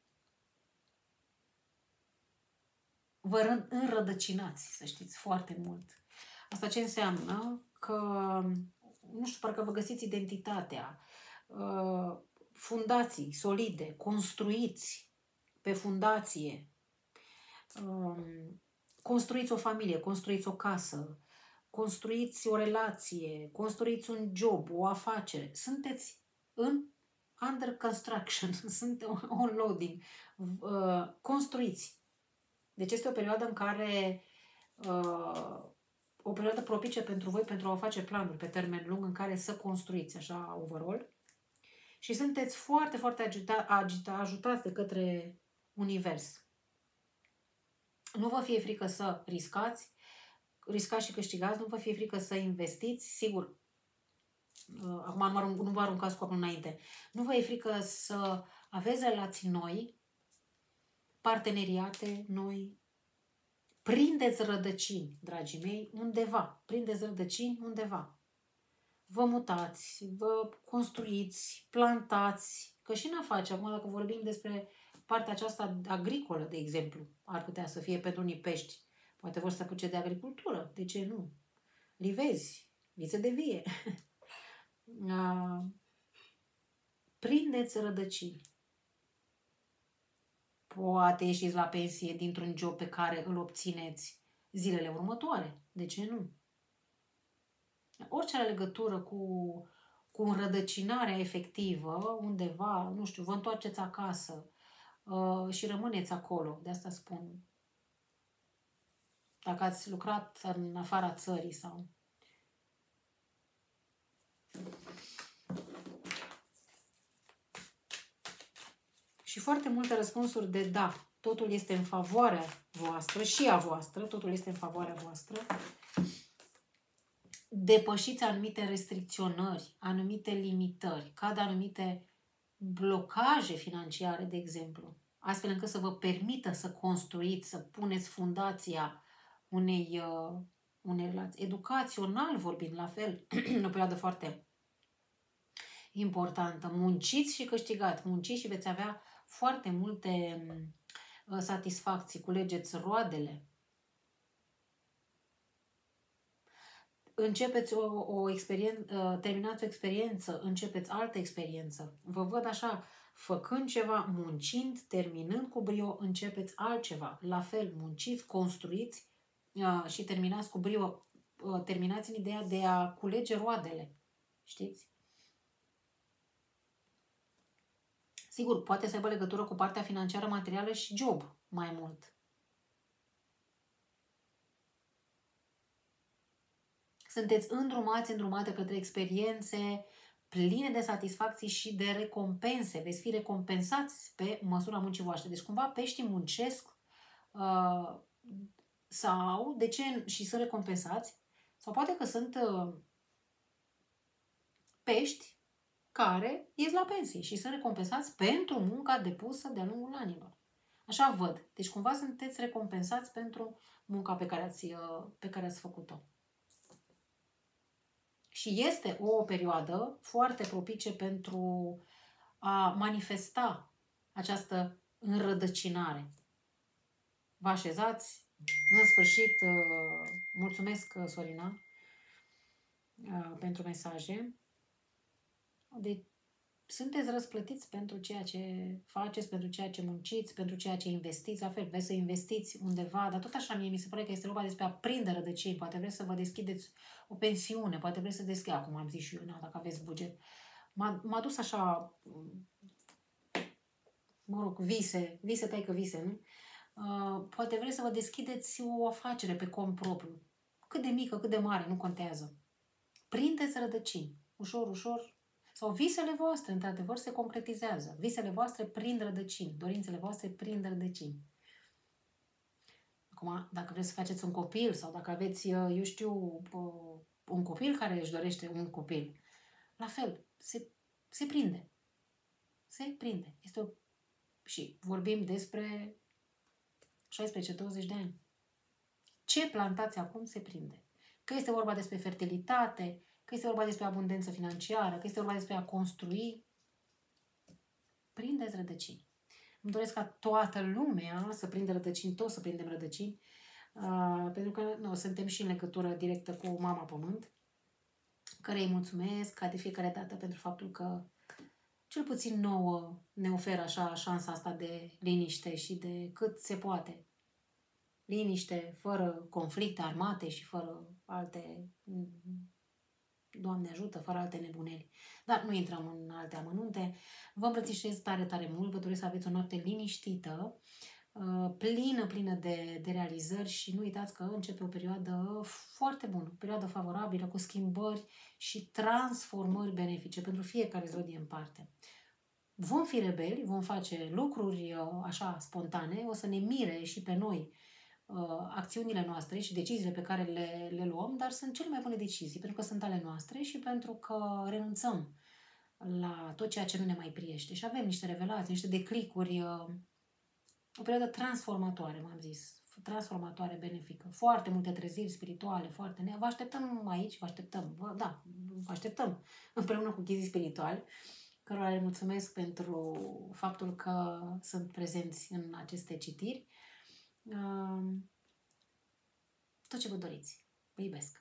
vă înrădăcinați, să știți, foarte mult. Asta ce înseamnă? Că, nu știu, parcă vă găsiți identitatea, fundații solide, construiți pe fundație, construiți o familie, construiți o casă, construiți o relație, construiți un job, o afacere. Sunteți în under construction, sunt on loading. Construiți. Deci este o perioadă în care, uh, o perioadă propice pentru voi pentru a face planuri pe termen lung în care să construiți așa overall. Și sunteți foarte, foarte agita, agita, ajutați de către univers. Nu vă fie frică să riscați, riscați și câștigați, nu vă fie frică să investiți, sigur, uh, acum nu, arunc, nu vă aruncați cu acum înainte, nu vă e frică să aveți relații noi, parteneriate noi. Prindeți rădăcini, dragii mei, undeva. Prindeți rădăcini undeva. Vă mutați, vă construiți, plantați, că și în afaceri, acum dacă vorbim despre partea aceasta agricolă, de exemplu, ar putea să fie pentru unii pești. Poate vor să apuce de agricultură, de ce nu? Livezi, vițe de vie. Prindeți rădăcini. Poate ieșiți la pensie dintr-un job pe care îl obțineți zilele următoare. De ce nu? Orice are legătură cu, cu înrădăcinarea efectivă, undeva, nu știu, vă întoarceți acasă uh, și rămâneți acolo. De asta spun. Dacă ați lucrat în afara țării sau... Și foarte multe răspunsuri de da. Totul este în favoarea voastră și a voastră. Totul este în favoarea voastră. Depășiți anumite restricționări, anumite limitări, cad anumite blocaje financiare, de exemplu, astfel încât să vă permită să construiți, să puneți fundația unei, uh, unei relații. Educațional vorbind, la fel, o perioadă foarte importantă. Munciți și câștigați. Munciți și veți avea foarte multe uh, satisfacții. Culegeți roadele. Începeți o, o experiență, terminați o experiență, începeți altă experiență. Vă văd așa, făcând ceva, muncind, terminând cu brio, începeți altceva. La fel, munciți, construiți uh, și terminați cu brio. Uh, terminați în ideea de a culege roadele. Știți? Sigur, poate să aibă legătură cu partea financiară, materială și job mai mult. Sunteți îndrumați, îndrumate către experiențe pline de satisfacții și de recompense. Veți fi recompensați pe măsura muncii voastre. Deci cumva peștii muncesc Uh, sau, de ce, și sunt recompensați, sau poate că sunt uh, pești care ies la pensie și sunt recompensați pentru munca depusă de-a lungul anilor. Așa văd. Deci cumva sunteți recompensați pentru munca pe care ați, uh, pe care ați făcut-o. Și este o perioadă foarte propice pentru a manifesta această înrădăcinare. Vă așezați, în sfârșit, mulțumesc, Sorina, pentru mesaje. Deci, sunteți răsplătiți pentru ceea ce faceți, pentru ceea ce munciți, pentru ceea ce investiți. La fel, vreți să investiți undeva, dar tot așa mie mi se pare că este vorba despre a prinde rădăcini. Poate vreți să vă deschideți o pensiune, poate vreți să deschideți, acum am zis și eu, na, dacă aveți buget. M-a dus așa, mă rog, vise, vise, taică vise, nu? Uh, poate vreți să vă deschideți o afacere pe cont propriu. Cât de mică, cât de mare, nu contează. Prindeți rădăcini. Ușor, ușor. Sau visele voastre, într-adevăr, se concretizează. Visele voastre prind rădăcini. Dorințele voastre prind rădăcini. Acum, dacă vreți să faceți un copil sau dacă aveți, eu știu, un copil care își dorește un copil, la fel, se, se prinde. Se prinde. Este o... Și vorbim despre șaisprezece douăzeci de ani. Ce plantați acum se prinde. Că este vorba despre fertilitate, că este vorba despre abundență financiară, că este vorba despre a construi, prindeți rădăcini. Îmi doresc ca toată lumea să prindă rădăcini, toți să prindem rădăcini, uh, pentru că nu, suntem și în legătură directă cu Mama Pământ, care îi mulțumesc ca de fiecare dată pentru faptul că cel puțin nouă ne oferă așa șansa asta de liniște și de cât se poate. Liniște, fără conflicte armate și fără alte, Doamne ajută, fără alte nebuneli. Dar nu intrăm în alte amănunte. Vă îmbrățișez tare, tare mult. Vă doresc să aveți o noapte liniștită, plină, plină de, de realizări și nu uitați că începe o perioadă foarte bună, o perioadă favorabilă, cu schimbări și transformări benefice pentru fiecare zodie în parte. Vom fi rebeli, vom face lucruri așa spontane, o să ne mire și pe noi acțiunile noastre și deciziile pe care le, le luăm, dar sunt cele mai bune decizii, pentru că sunt ale noastre și pentru că renunțăm la tot ceea ce nu ne mai priește. Și avem niște revelații, niște declicuri, o perioadă transformatoare, m-am zis, transformatoare, benefică. Foarte multe treziri spirituale, foarte ne. Vă așteptăm aici, vă așteptăm, vă, da, vă așteptăm împreună cu ghizii spirituali, cărora le mulțumesc pentru faptul că sunt prezenți în aceste citiri. Tot ce vă doriți. Vă iubesc!